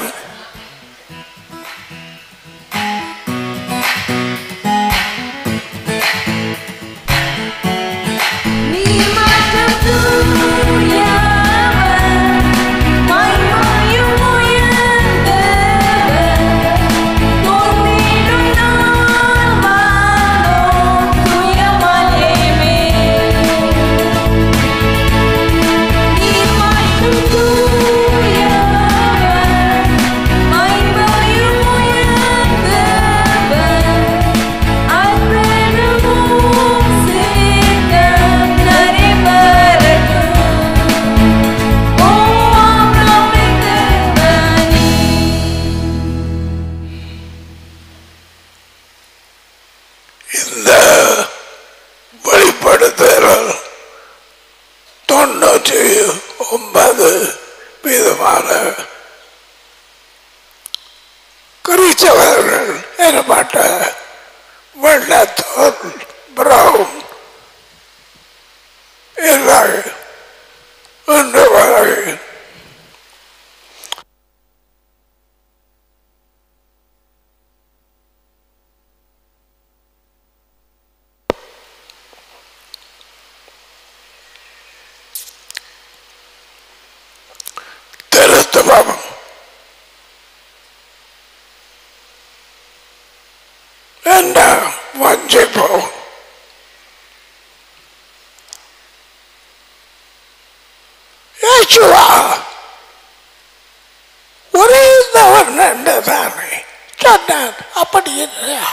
இந்த வெளிப்படுத்தல் தொண்ணூற்றி ஒன்பது வீதமான கிறிஸ்தவர்கள் எனப்பட்ட வெள்ளத்தோல் பிரவுன் எல்லாம் இன்று வரை திருத்துவம் என்ற வஞ்சிப்பு இயேசுவா ஒரே தவறு என்றுதானே சொன்னார். அப்படி இல்லையா?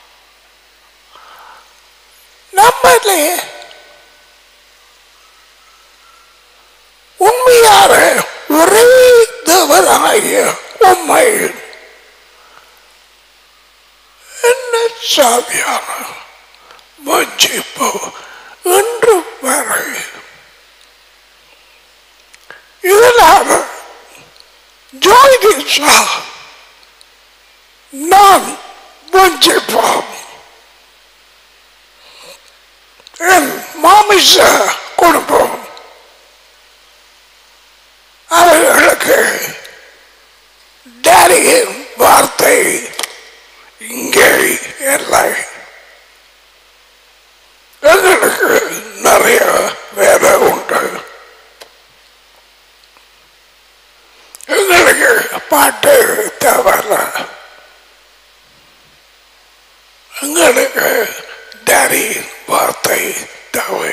நம்மளே உண்மையான ஒரே தேவனாகிய உண்மை என்ன சாதியான வஞ்சிப்பு இன்று வரை இதனால் ஜோதிஷா நான் வஞ்சிப்போம் என் மாமிச குடும்பம் அவர்களுக்கு டேடியின் வார்த்தை இங்கே இல்லை. எங்களுக்கு நிறைய வேலை உண்டு. எங்களுக்கு பாட்டு தேவையில்லை. எங்களுக்கு டேடியின் வார்த்தை தேவை.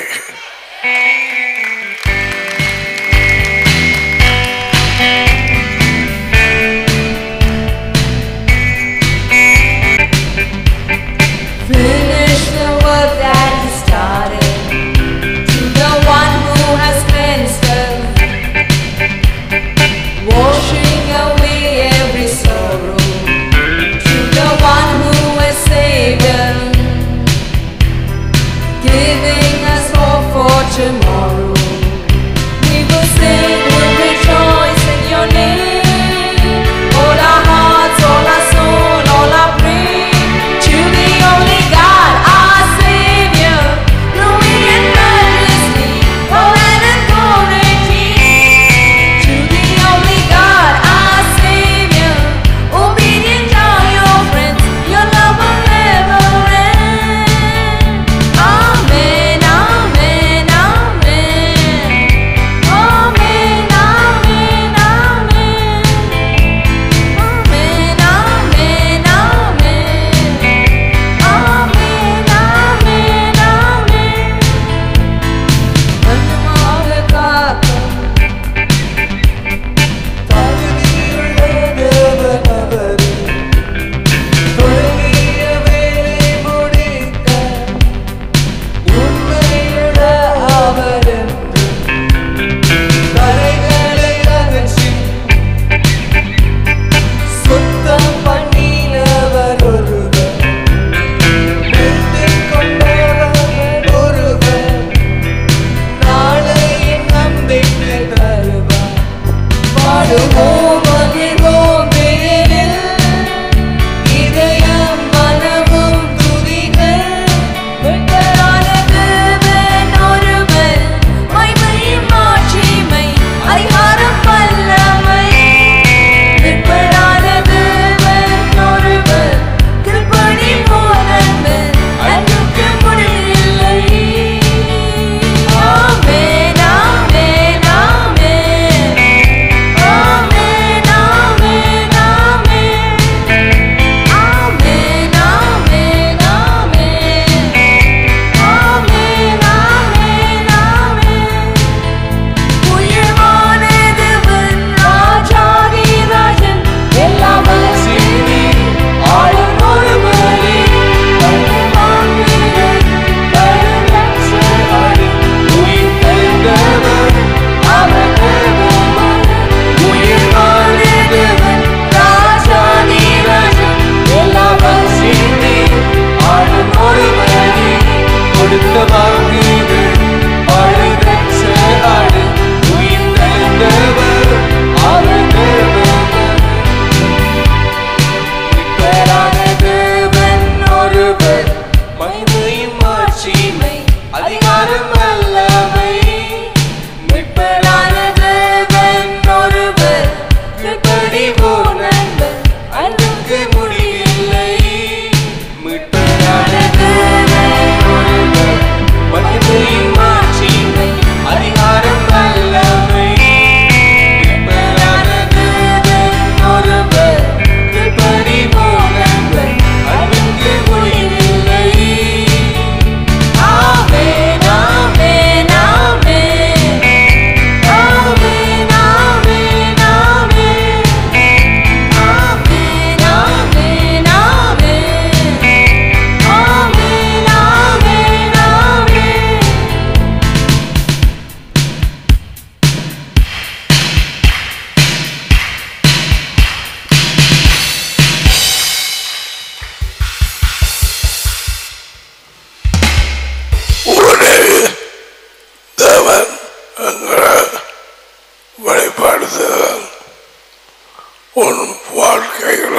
உன் வாழ்க்கையில்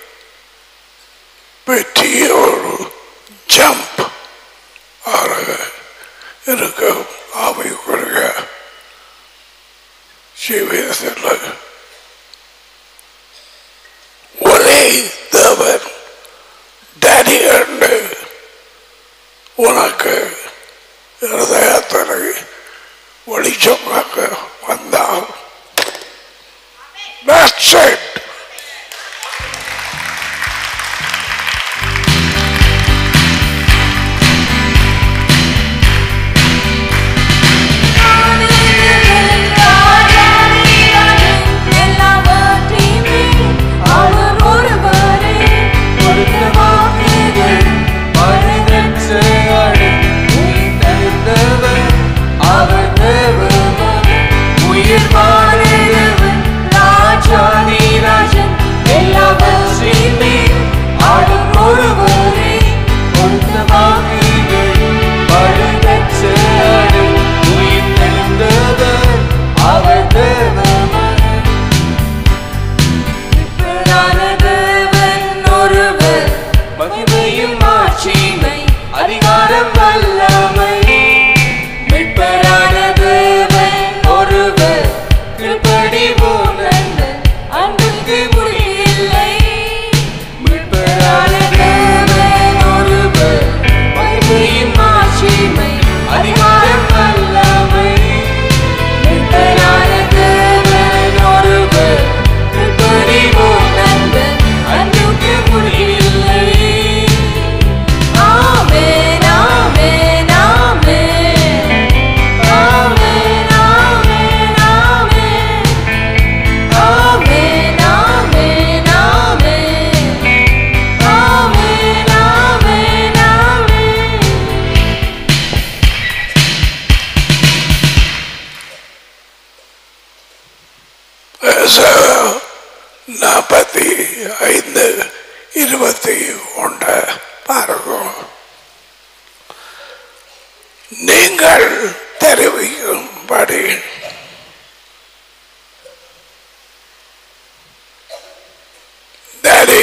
பெரிய ஒரு ஜம்ப் ஆக இருக்க ஆவிக்குரிய ஜீவிதத்தில் ஒரே தேவன் டேடி என்று உனக்கு இருதயத்தினை வெளிச்சமாக வந்தால் that's it. நாற்பத்தி ஐந்து இருபத்தி ஒன்று பாருங்க. நீங்கள் தெரிவிக்கும்படி டேடி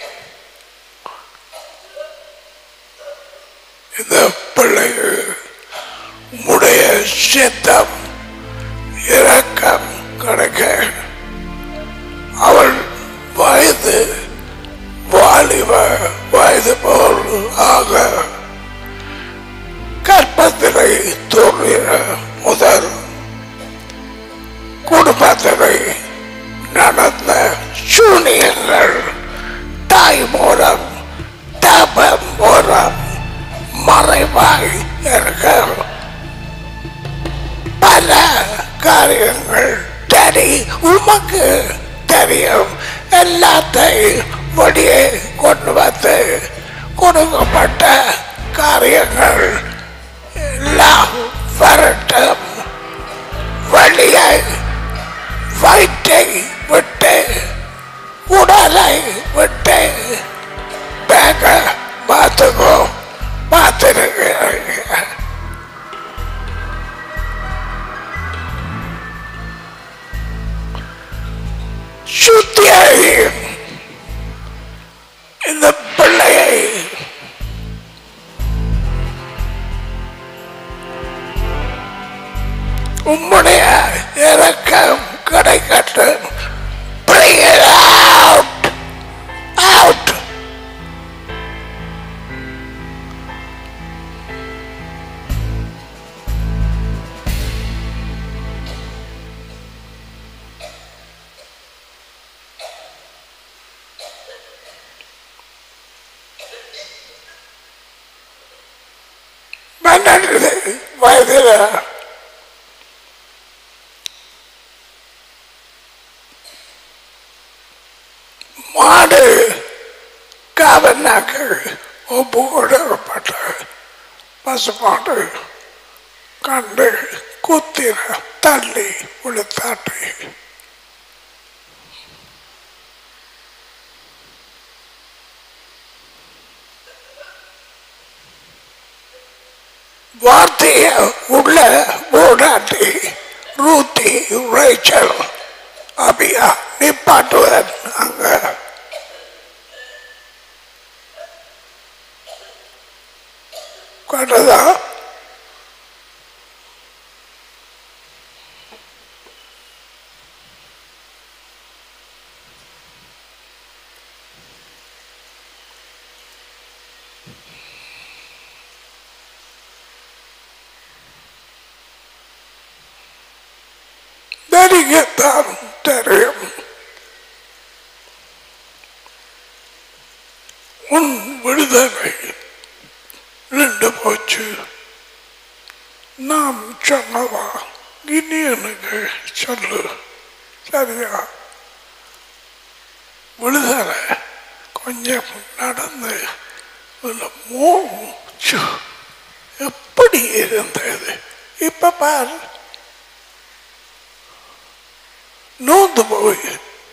இந்த பிள்ளைக்கு உடைய சித்தம் இரக்கம் கிடைக்க அவள் வயது வாலிப வயது போல் ஆக கற்பத்திலே தோன்றிய முதல் குடும்பத்திலே நடந்த சூனியங்கள் தாய் மூலம் தபம் மூலம் மறைவாய் இருக்க பல காரியங்கள் டேடி உமக்கு தெரியும். எல்லாத்தையும் வெளியே கொண்டு வந்து கொடுக்கப்பட்ட காரியங்கள் எல்லாம் வரட்டும். வெளியே வயிற்றை விட்டு உடலை விட்டு பேக பார்த்துக்கோ பார்த்துருக்க. சுத்தியாகி இந்த பிள்ளையை உம்முடைய இரக்கம் கிடைக்கட்டும். Bring it out, out. பன்னெண்டு வயதுல மாடு காவனாக்கு ஒப்பு கொடுக்கப்பட்ட பசுமாடு கண்டு குத்திர தள்ளி விழுத்தாட்டி வார்த்தைய உள்ள போடாட்டி ரூத்தி ரேச்சல் அபியா நிப்பாட்டுவார். அங்க கண்டதா நடிகத்தான் தெரியும். உன் விடுதலை நின்று போச்சு. நாம் சொன்னவா இனி எனக்கு சொல்லு. சரியா? விடுதலை கொஞ்சம் நடந்து மூச்சு எப்படி இருந்தது. இப்ப பாரு, நோந்து போய்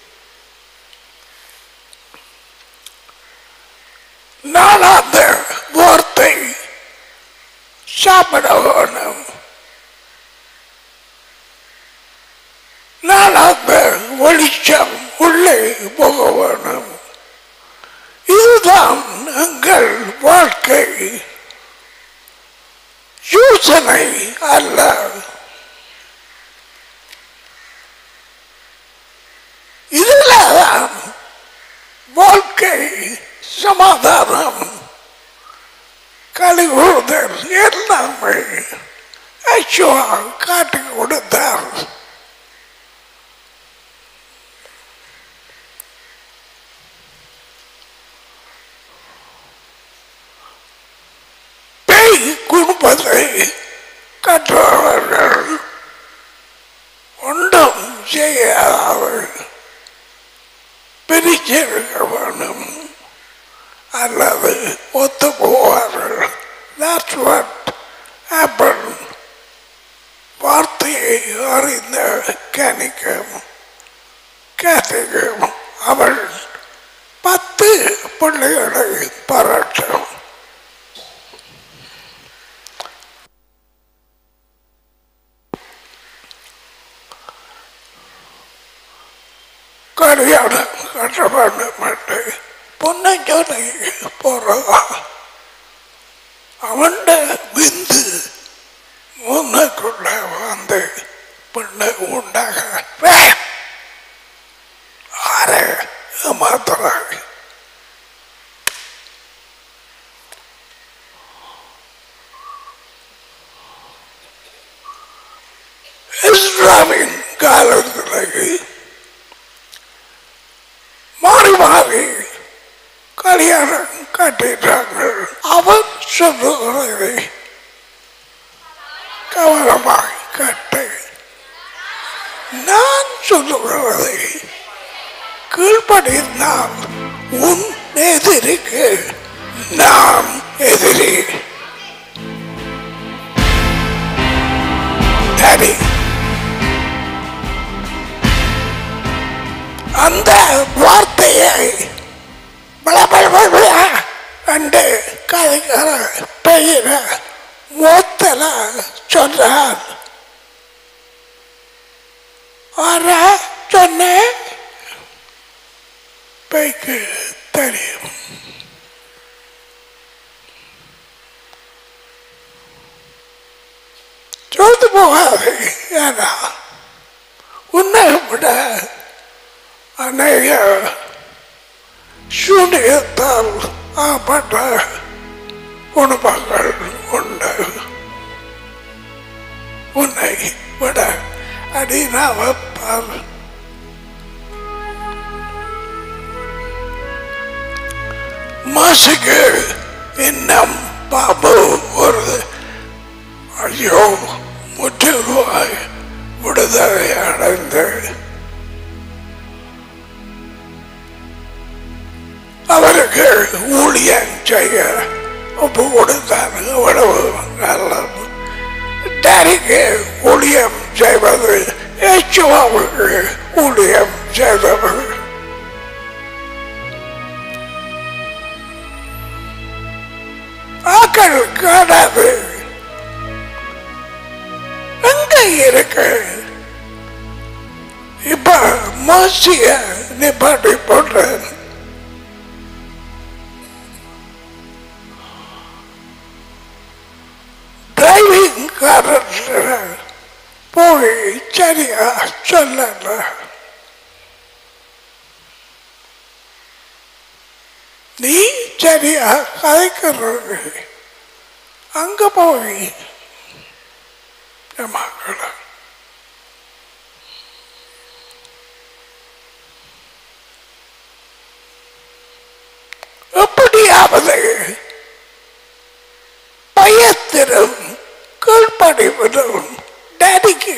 நாளாந்த வார்த்தை சாப்பிட வேணும். நாளாந்த வெளிச்சம் உள்ளே போக வேணும். இதுதான் எங்கள் வாழ்க்கை. யோசனை அல்ல. இதுலதான் வாழ்க்கை, சமாதானம், கழிவுறுதல் எல்லாமே ஐயோ காட்டி கொடுத்தார். பேய் குடும்பத்தை கற்றவர்கள் ஒன்றும் செய்யாதவர்கள் பிரிச்சிருக்க வேண்டும் அல்லது ஒத்து போவார்கள். That's what happened. வார்த்தையை அறிந்த கணிக்கும் கேத்திக்கும் அவள் பத்து பிள்ளைகளை பாராட்டும். கல்யாணம் கட்ட வேண்டும் பொன்னஞ்சோலை போறதா அவன் விந்து முன்னுக்குள்ள வந்து பெண்ணை உண்டாக ஆறு மாத்திராங்க. இஸ்லாமின் காலத்திலே மாறி மாறி கல்யாணம் கட்டிட்டார்கள். அவர் சொல்லுகிறதை கவனமாக கட்டு. நான் சொல்லுகிறதை கீழ்ப்படிந்தால் உன் எதிரிக்கு நாம் எதிரி. சரி, அந்த வார்த்தையை கண்டு கதைக்கிற பெயர மூத்தல சொன்னார். சொன்ன பெய்க்கு தெரியும். சோத்து போகாது. ஏன்னா உன்னை விட அநேக சூனியத்தால் ஆப்பட்ட குடும்பங்கள் உண்டு. உன்னை விட அடினாவப்பார். மாசுக்கு இன்னும் பாபு ஒரு ஐயோ முற்றுவாய் விடுதலை அடைந்து அவருக்கு ஊழியம் செய்ய ஒப்பு கொடுத்தார். எவ்வளவு நல்லது. டேரிக்கு ஊழியம் செய்வது ஏச்சுவாவுக்கு ஊழியம் செய்தவர். ஆக்கள் காணாது எங்க இருக்கு. இப்ப பசிய நிப்பாட்டி போட்டேன். டிரைவிங் காரில் போய் சரியா சொல்லல. நீ சரியா கதைக்கிறது அங்க போய் மக்களை எப்படியாவது பயத்திலும் கீழ்ப்படிவதும் டேடிக்கு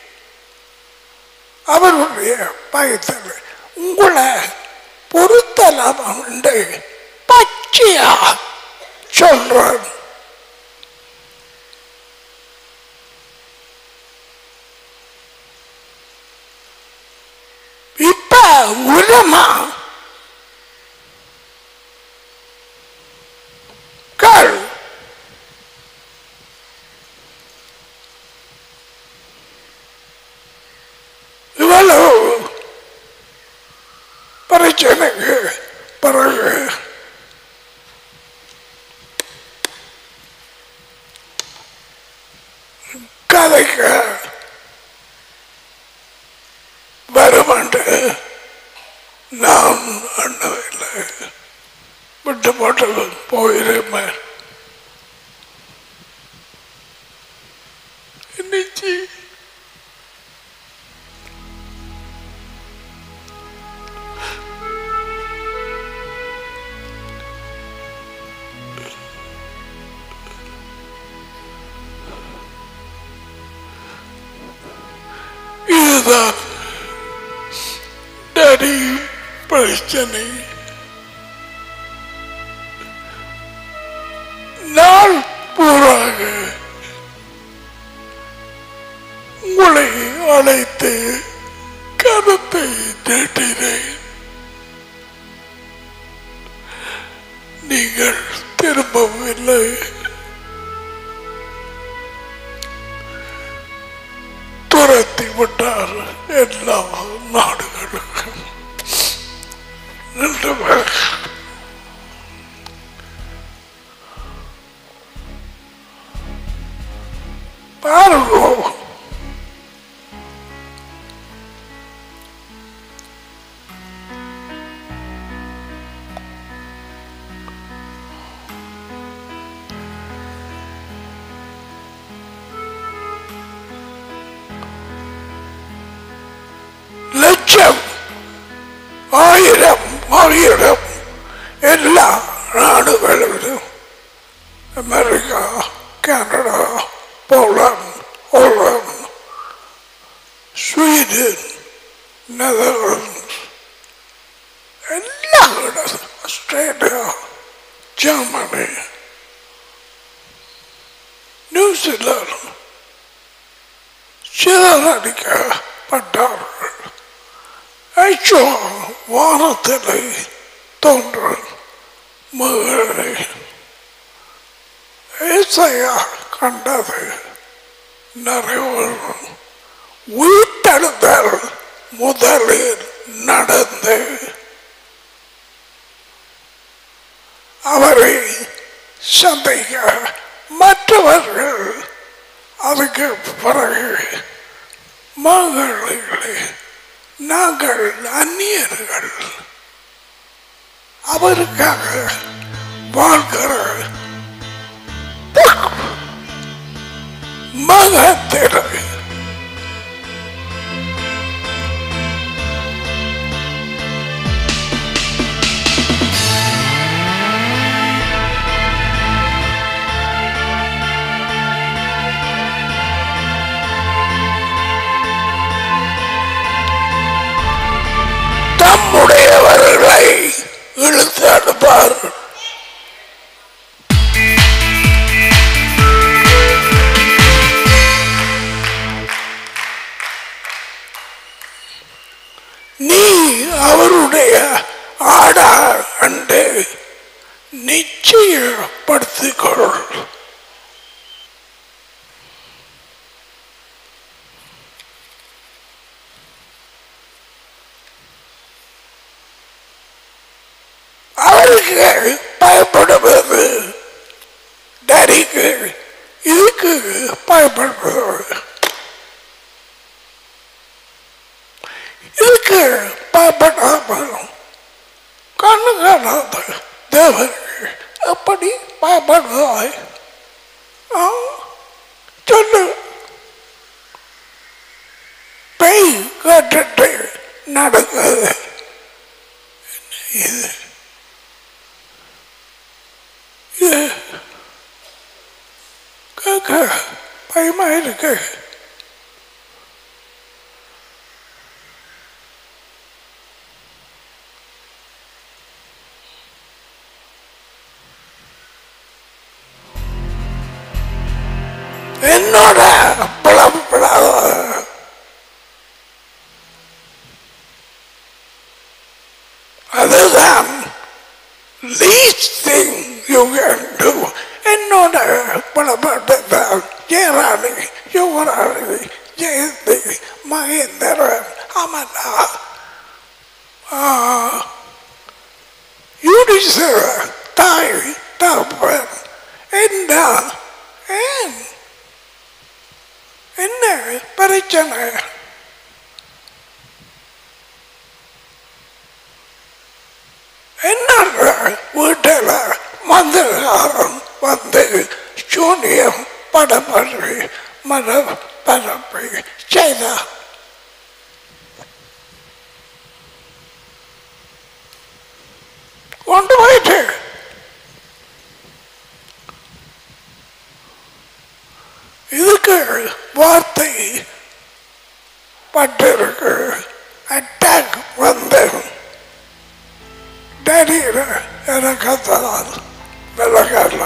அவருடைய பயத்தில் உங்களை பொறுத்தலாம் உண்டு பச்சையா சொல்றேன். இப்ப உரமா கள் இவ்வளவு பிரச்சனைக்கு பிறகு கதைக்க வருமாண்டு நான் அண்ணவில்லை விட்டு போட்டு போயிருப்பேன். இன்னைக்கு இதுதான் டேடி பிரச்சனை. நாள் பூராக உங்களை அழைத்து கருத்தை திட்டினேன். நீங்கள் திரும்பவில்லை. துரத்தி விட்டார் எல்லா நாடுகளுக்கும். நின்றவர் பாருங்க. லட்சம் ஆயிரம் ஆயிரம் எல்லா நாடுகளிலும் America, Canada, Poland, Holland, Sweden, Netherlands, எல்லா இடமும் ஆஸ்திரேலியா, ஜெர்மனி, நியூசிலாந்து சிதறடிக்கப்பட்டார்கள். ஐயோ வானத்திலே தோன்றும் மகளை ஏசாயா கண்டது நிறைவேறும். உயிர்த்தெழுதல் முதலில் நடந்து அவரை சந்திக்க மற்றவர்கள் அதுக்கு பிறகு மகளிர்களே நாங்கள் அந்நியர்கள் அவருக்காக வாழ்கிற மகத்திற்கு தம்முடையவர்களை இழுத்து அனுப்பார். நீ அவருடைய ஆடா என்று நிச்சயப்படுத்திக் கொள். யாருக்கு பயப்படுவது? டேடிக்கு இதுக்கு பயப்படுவது. இதுக்கு பயப்படாமல் கண்ணு காணாத தேவருக்கு எப்படி பயப்படுவாய்? சொல்லு. பேய் கேட்டுட்டு நடக்குது. இது இது கேட்க பயமா இருக்கு. என்னோட புலப்படாத அதுதான் least thing you can do. என்னோட புலப்பட்டதால் ஜெயராணி, யுவராணி, ஜெயந்தி, மகேந்திரன், அமலா, யூடிசர தாய் தகப்பன் என்ன ஏன் என்ன பிரச்சனை? என்ன வீட்டில் மந்திரகாரன் வந்து சூனியம் படப்பற்றி மத பரப்பை செய்தார். கொண்டு போயிட்டு இதுக்கு வார்த்தை பட்டிருக்கு. அட்டாக் வந்து டேடியில எனக்கு தான் விலகல.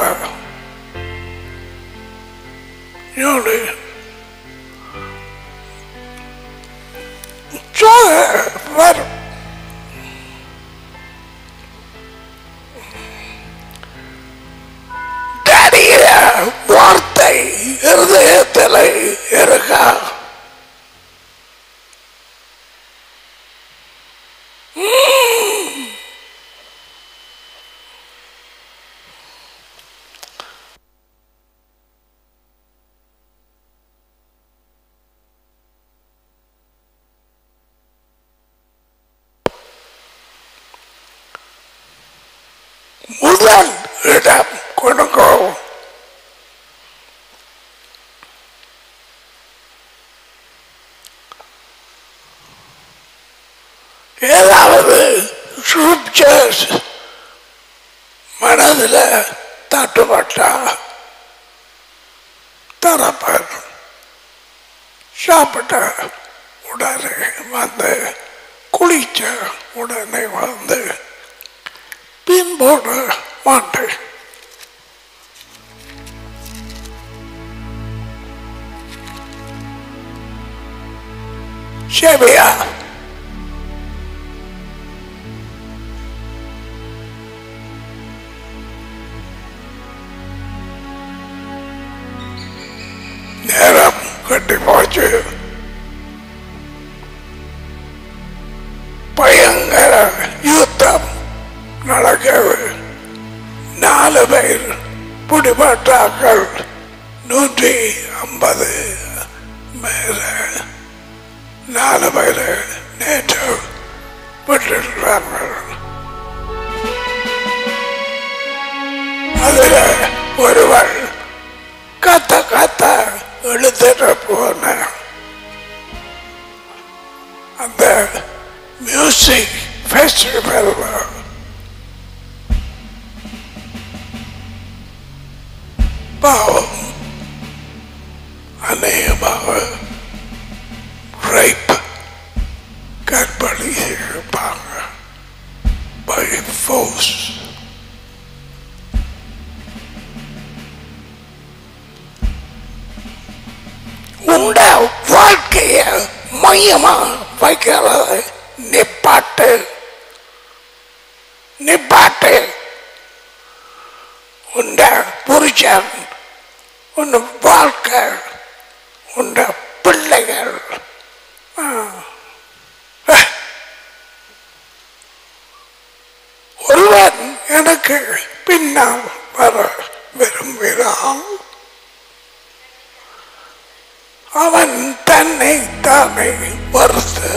வரும் டேடியில வார்த்தை இருதயத்தில் இருக்கா? முதல் இடம் கொடுக்கும். ஏதாவது ஸ்கிரிப்சர்ஸ் மனதில் தட்டுப்பட்டா தரப்படும். சாப்பிட்ட உடனே வந்து குளிச்ச உடனே வந்து பின்போட மாட்டேன். செவியா நேரம் கட்டி போச்சு. பயங்கர யுத்தம் நடக்கிறது. நாலு பேர் பிடிபட்டார்கள். நூற்றி ஐம்பது மேல நாலு பேர் நேற்று விட்டுறார்கள். அதுல ஒருவர் கத்த கத்த எழுத்துட்டு போன அந்த மியூசிக் ஃபெஸ்டிவல் பாவம் அநேகமாக ரேப் கற்பழி இருப்பாங்க பை ஃபோர்ஸ். உண்ட வாழ்க்கைய மையமா வைக்கிறது நிப்பாட்டு நிப்பாட்டு. உண்ட புருஷன், உன் வாழ்க்கை, உண்ட பிள்ளைகள். ஒருவன் எனக்கு பின்னால் வர விரும்பினான் அவன் தன்னை தானே வருத்து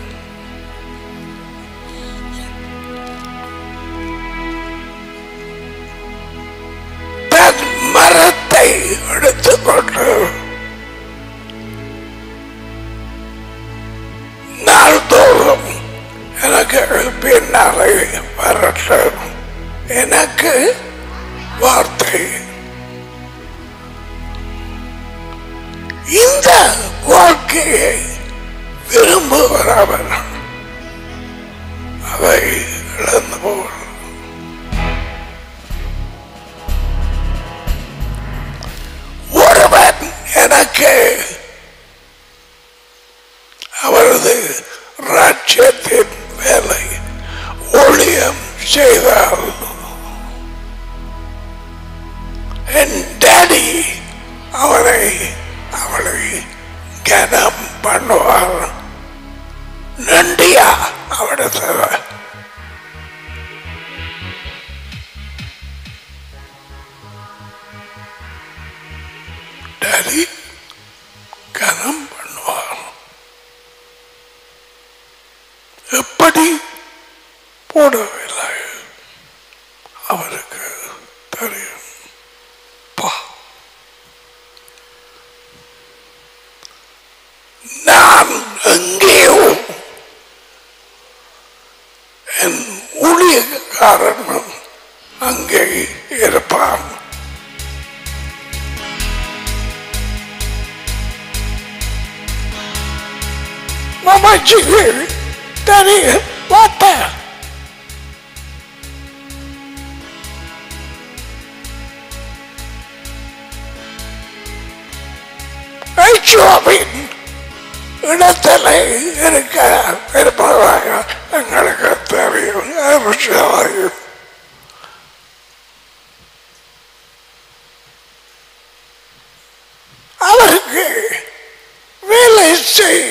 தன் மரத்தை எடுத்துக்கொண்டு நாள்தோறும் எனக்கு பின்னாலே வரட்டும் எனக்கு வார்த்தை இந்த வாழ்க்கையை விரும்புகிறவன் அதை இழந்து போக ஒருவன் எனக்கு அவரது ராஜ்யத்தின் வேலை ஊழியம் செய்தால் என் டாடி அவனை அவளை கனம் பண்ணுவார் நண்டியா அவடத்துல டாடி கனம் பண்ணுவார் எப்படி போடவில்லை அவருக்கு தெரியும் நான் எங்கேயோ என் ஊழியக்காரன் அங்கே இருப்பான் மாமாஜிக்கு தெரியும் வார்த்தை ஐயோவின் இடத்துல இருக்க இருப்பதாக எங்களுக்கு தெரியும் அவருக்கு வேலை செய்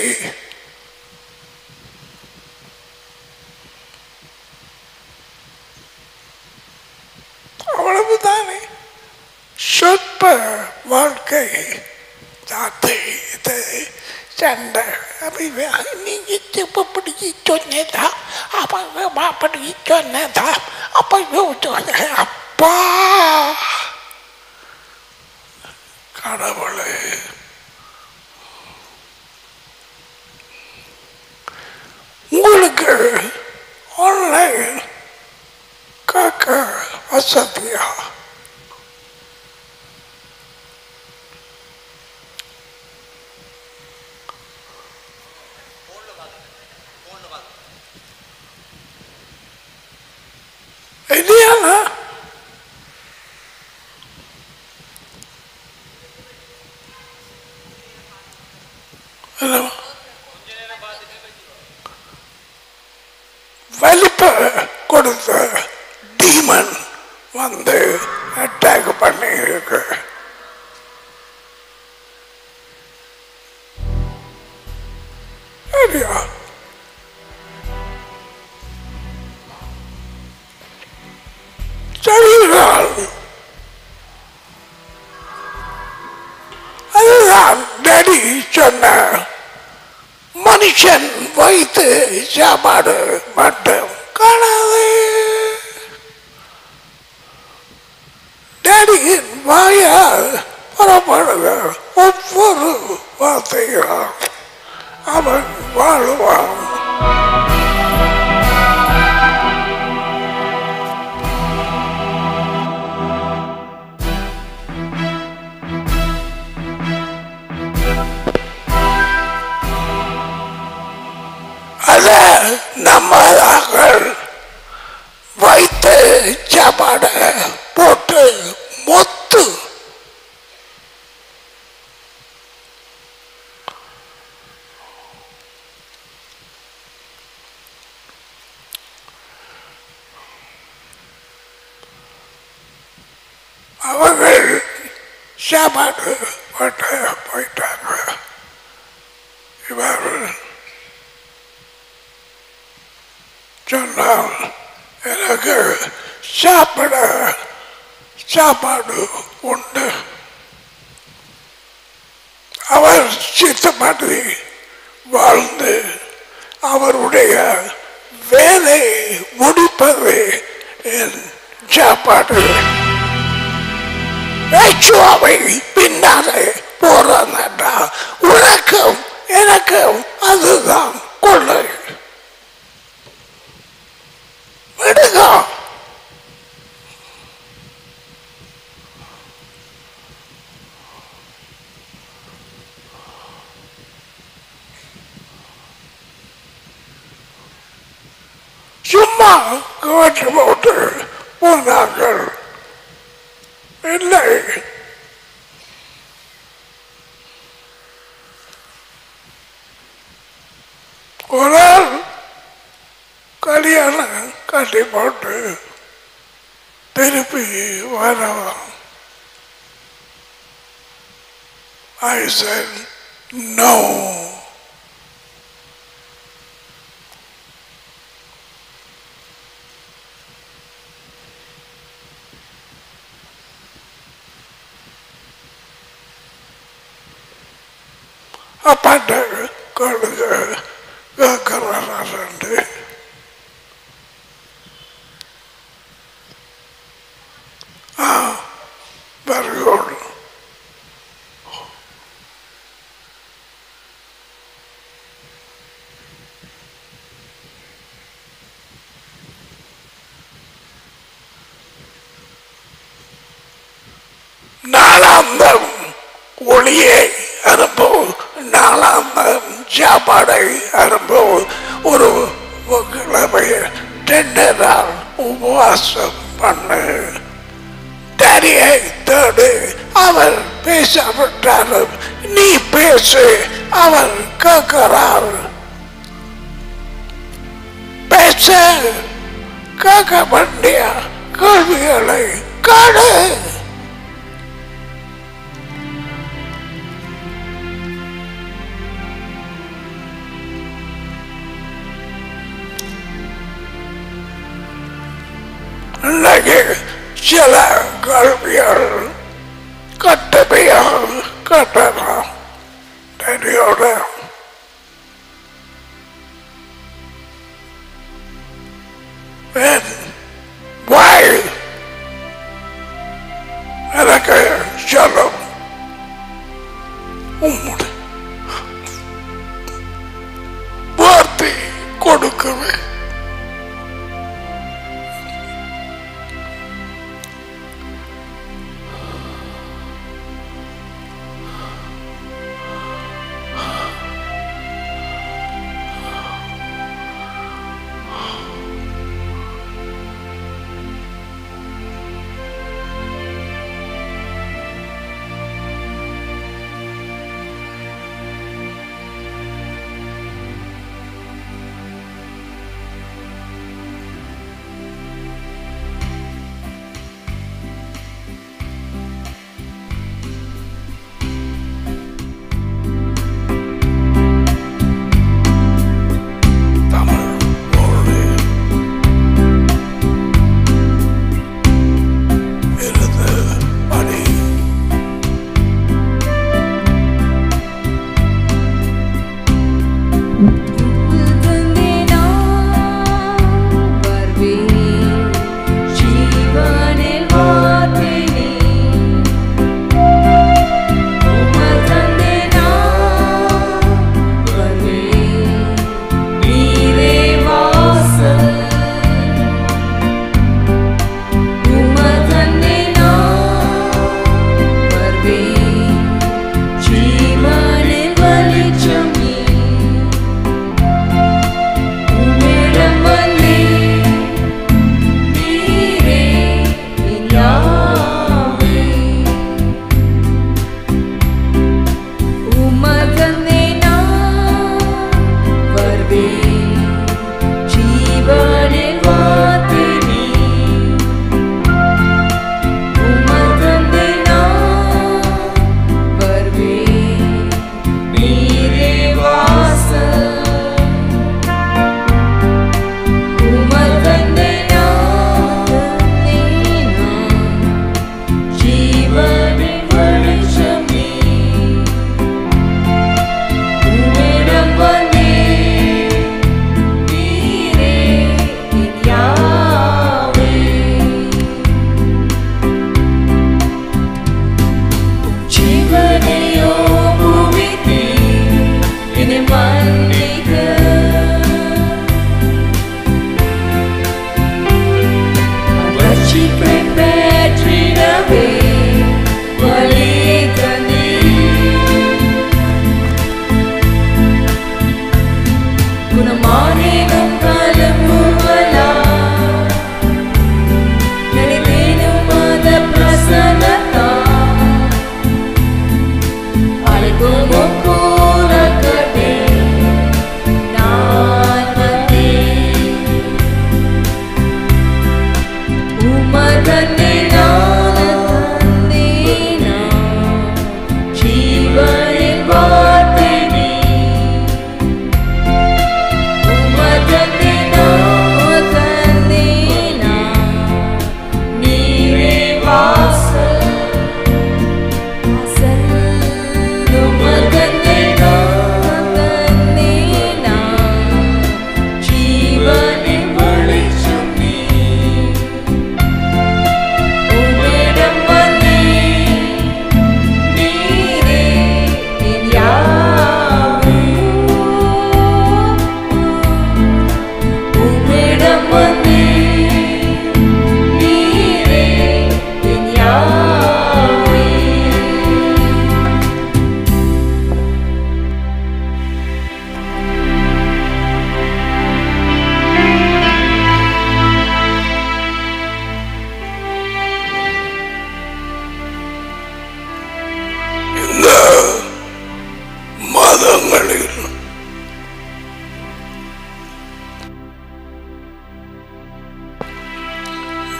அவ்வளவுதானே சொற்ப வாழ்க்கை தாத்தை சண்டை நீங்க இப்படி சொன்னதா அப்ப அப்படி சொன்னதா அப்ப அப்பா கடவுளே உங்களுக்கு ஆன்லைன் கேட்க வசதியா இல்லையா வலிப்ப கொடுத்த டீமன் வந்து அட்டாக் பண்ணி இருக்கு சரியா சரிதான் அதுதான் டாடி சொன்ன மனுஷன் வைத்து சாப்பாடு மட்டும் காணாது டாடியின் வாயால் புறப்படுகிற ஒவ்வொரு வார்த்தைகளும் அவன் வாழுவான் அத நம்மார்கள் வைத்து சாப்பாட போட்டு மொத்து அவர்கள் சாப்பாடு போட்டு போயிட்டாங்க இவர்கள் சொன்னால் எனக்கு சாப்பிட சாப்பாடு உண்டு. அவர் சித்தப்படி வாழ்ந்து அவருடைய வேலை முடிப்பது என் சாப்பாடு. பேச்சுவாவை பின்னாலே போறா உனக்கும் எனக்கும் அதுதான் கொள்ளை. விடுங்க. சும்மா கவற்று போட்டு போனார்கள். இல்லை, ஒரு ஆள் கல்யாணம் கட்டி போட்டு திருப்பி வரலாம். I said no. அப்பாட்ட கழுக கேட்கிறாண்டு. ஆ வெரி குட். நாளாந்தம் ஒளியை அனுப்பும், நாளாந்தம் சாப்பாடை அனுப்பும். ஒரு கிழமை ரெண்டு நாள் உபவாசம் பண்ணு. தனியை தேடு. அவர் பேசப்பட்டாலும் நீ பேசு. அவர் கேட்கிறார். பேச கேட்க வேண்டிய கேள்விகளை கேடு. சில கல்வியால் கட்டமையால் கட்டலாம். தெரியோட வாய் எனக்கு சொல்லும். உம்முடைய வார்த்தை கொடுக்கவே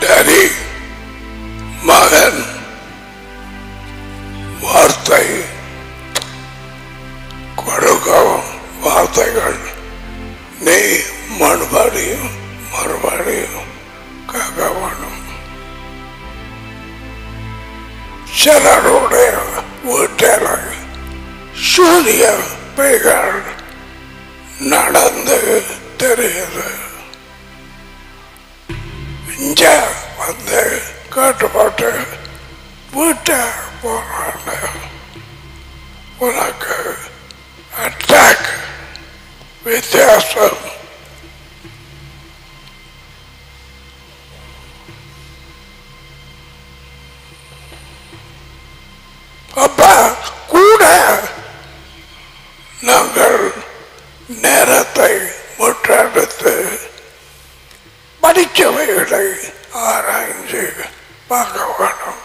சரி மகன் வார்த்தை கொடுக்கவும் வார்த்தைகள் நீ மறுபடியும் மறுபடியும் கேட்க வேண்டும். சிலருடைய வீட்டில் சூரிய பெய்கள் நடந்து தெரியுது. இங்க வந்து கேட்டுப்பட்டு வீட்டை போறாங்க. உனக்கு அட்டாக் வித்தியாசம். அப்ப கூட நாங்கள் நேரத்தை முற்றெடுத்து படித்தவைகளை ஆராய்ந்து பார்க்க வேண்டும்.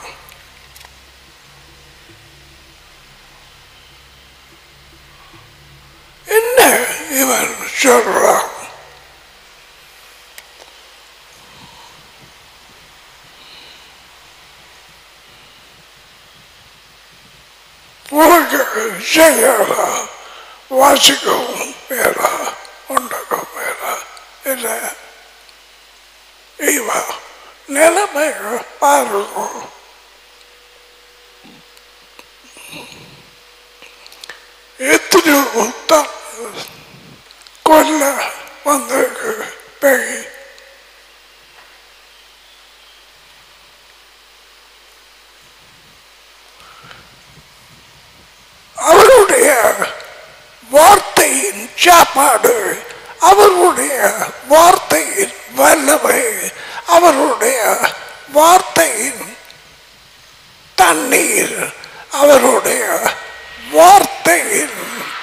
என்ன இவன் சொல்றான்? உனக்கு செய்யலாம், வாசிக்கவும் மேலா, உண்டகம் மேலா இல்லை. இவ நிலைமை பாருங்க. எத்தனையோ தான் கொல்ல வந்து பெய் அவருடைய வார்த்தையின் சாப்பாடு, அவருடைய வார்த்தையின் வல்லமை, அவருடைய வார்த்தையின் தண்ணீர், அவருடைய வார்த்தையின்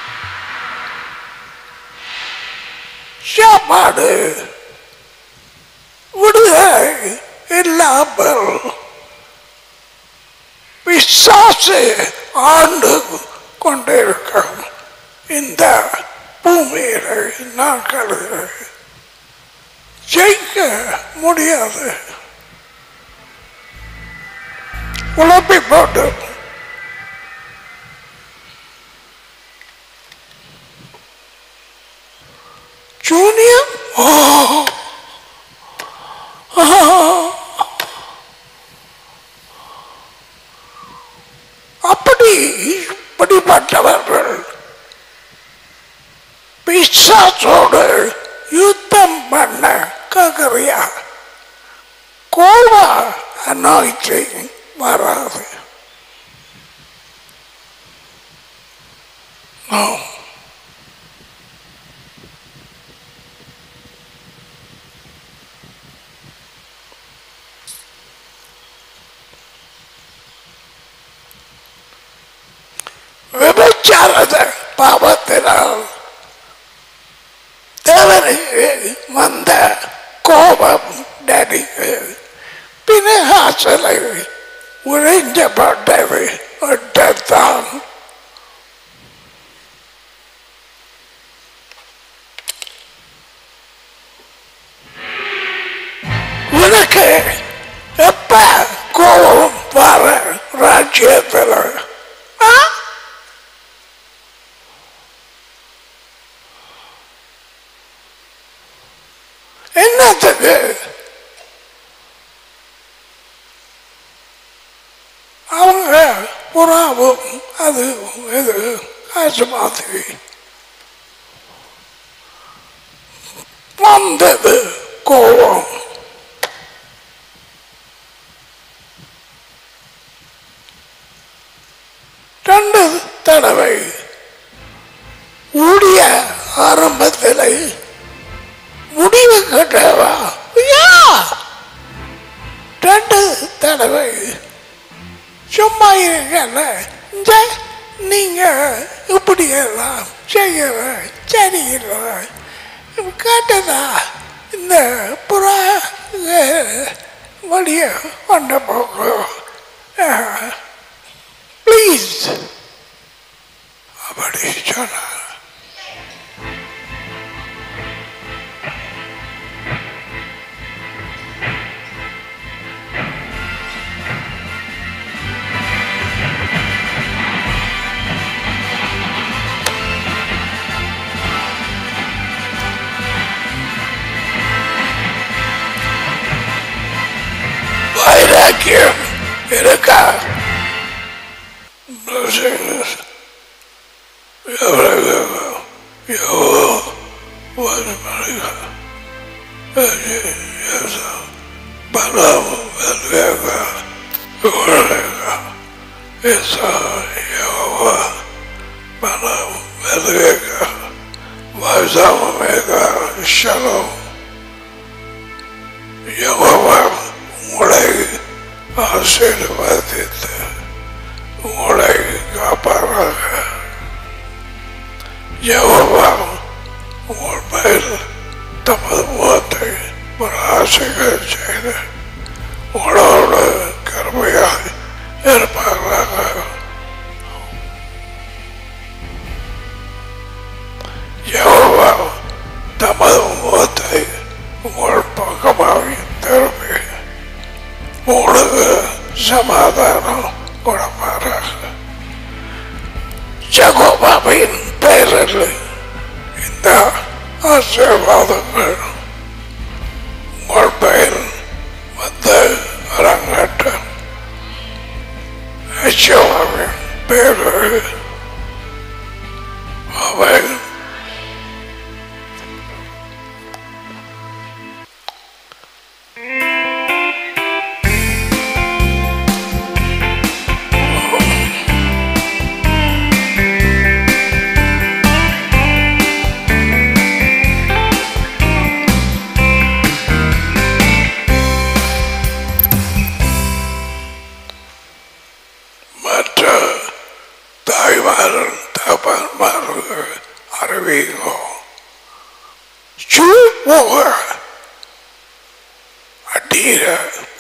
சாப்பாடு விடுதலை இல்லாமல் பிசாசு ஆண்டு கொண்டிருக்கும் இந்த பூமியில நாட்களில் ஜெயிக்க முடியாது. உழப்பி போட்டு ஜூனியர் அப்படி இப்படிப்பட்டவர்கள் பிசாசோடு யுத்தம் பண்ண கேட்கறியா? கோவா அனாய்டிங் வராது. விபச்சாரத பாவத்தினால் தேவனுக்கு வந்த கோபம் நடிக்கு பினகாசலை உழைஞ்சப்பட்டது ஒட்டத்தான். உனக்கு எப்ப கோபம் வர ராஜ்யத்தில் என்னத்துக்கு? அவங்க புறாவும் அது இது காசு மாதிரி வந்தது கோபம். ரெண்டு தடவை ஊடிய ஆரம்பத்தில் முடிவு கட்டவா ரெண்டு தடவை சும்மா இருக்க. நீங்க இப்படி எல்லாம் செய்யற சரியில்லை கேட்டதா இந்த புறா வழிய கொண்ட போகும் ப்ளீஸ் அப்படி சொன்ன. பாக்கியம் இருக்கா? Blessings. Balam Velvega Urega Isa Yahova Balam Velvega Vazamega Shalom Yahova Mulai Asirvadita Mulai Kaparaga Yahova Mulai Tamadwate Marasiga Jada Ulora Karmaya Erparaga Yahova Tamadwate Mulpakamavi Terbe Mulaga Samadana Uramaraga Jagobabin Perele Inda Asirvadagal Morbail Mada Rangata Echavin Perele Avel Arvigo Chuwa Adira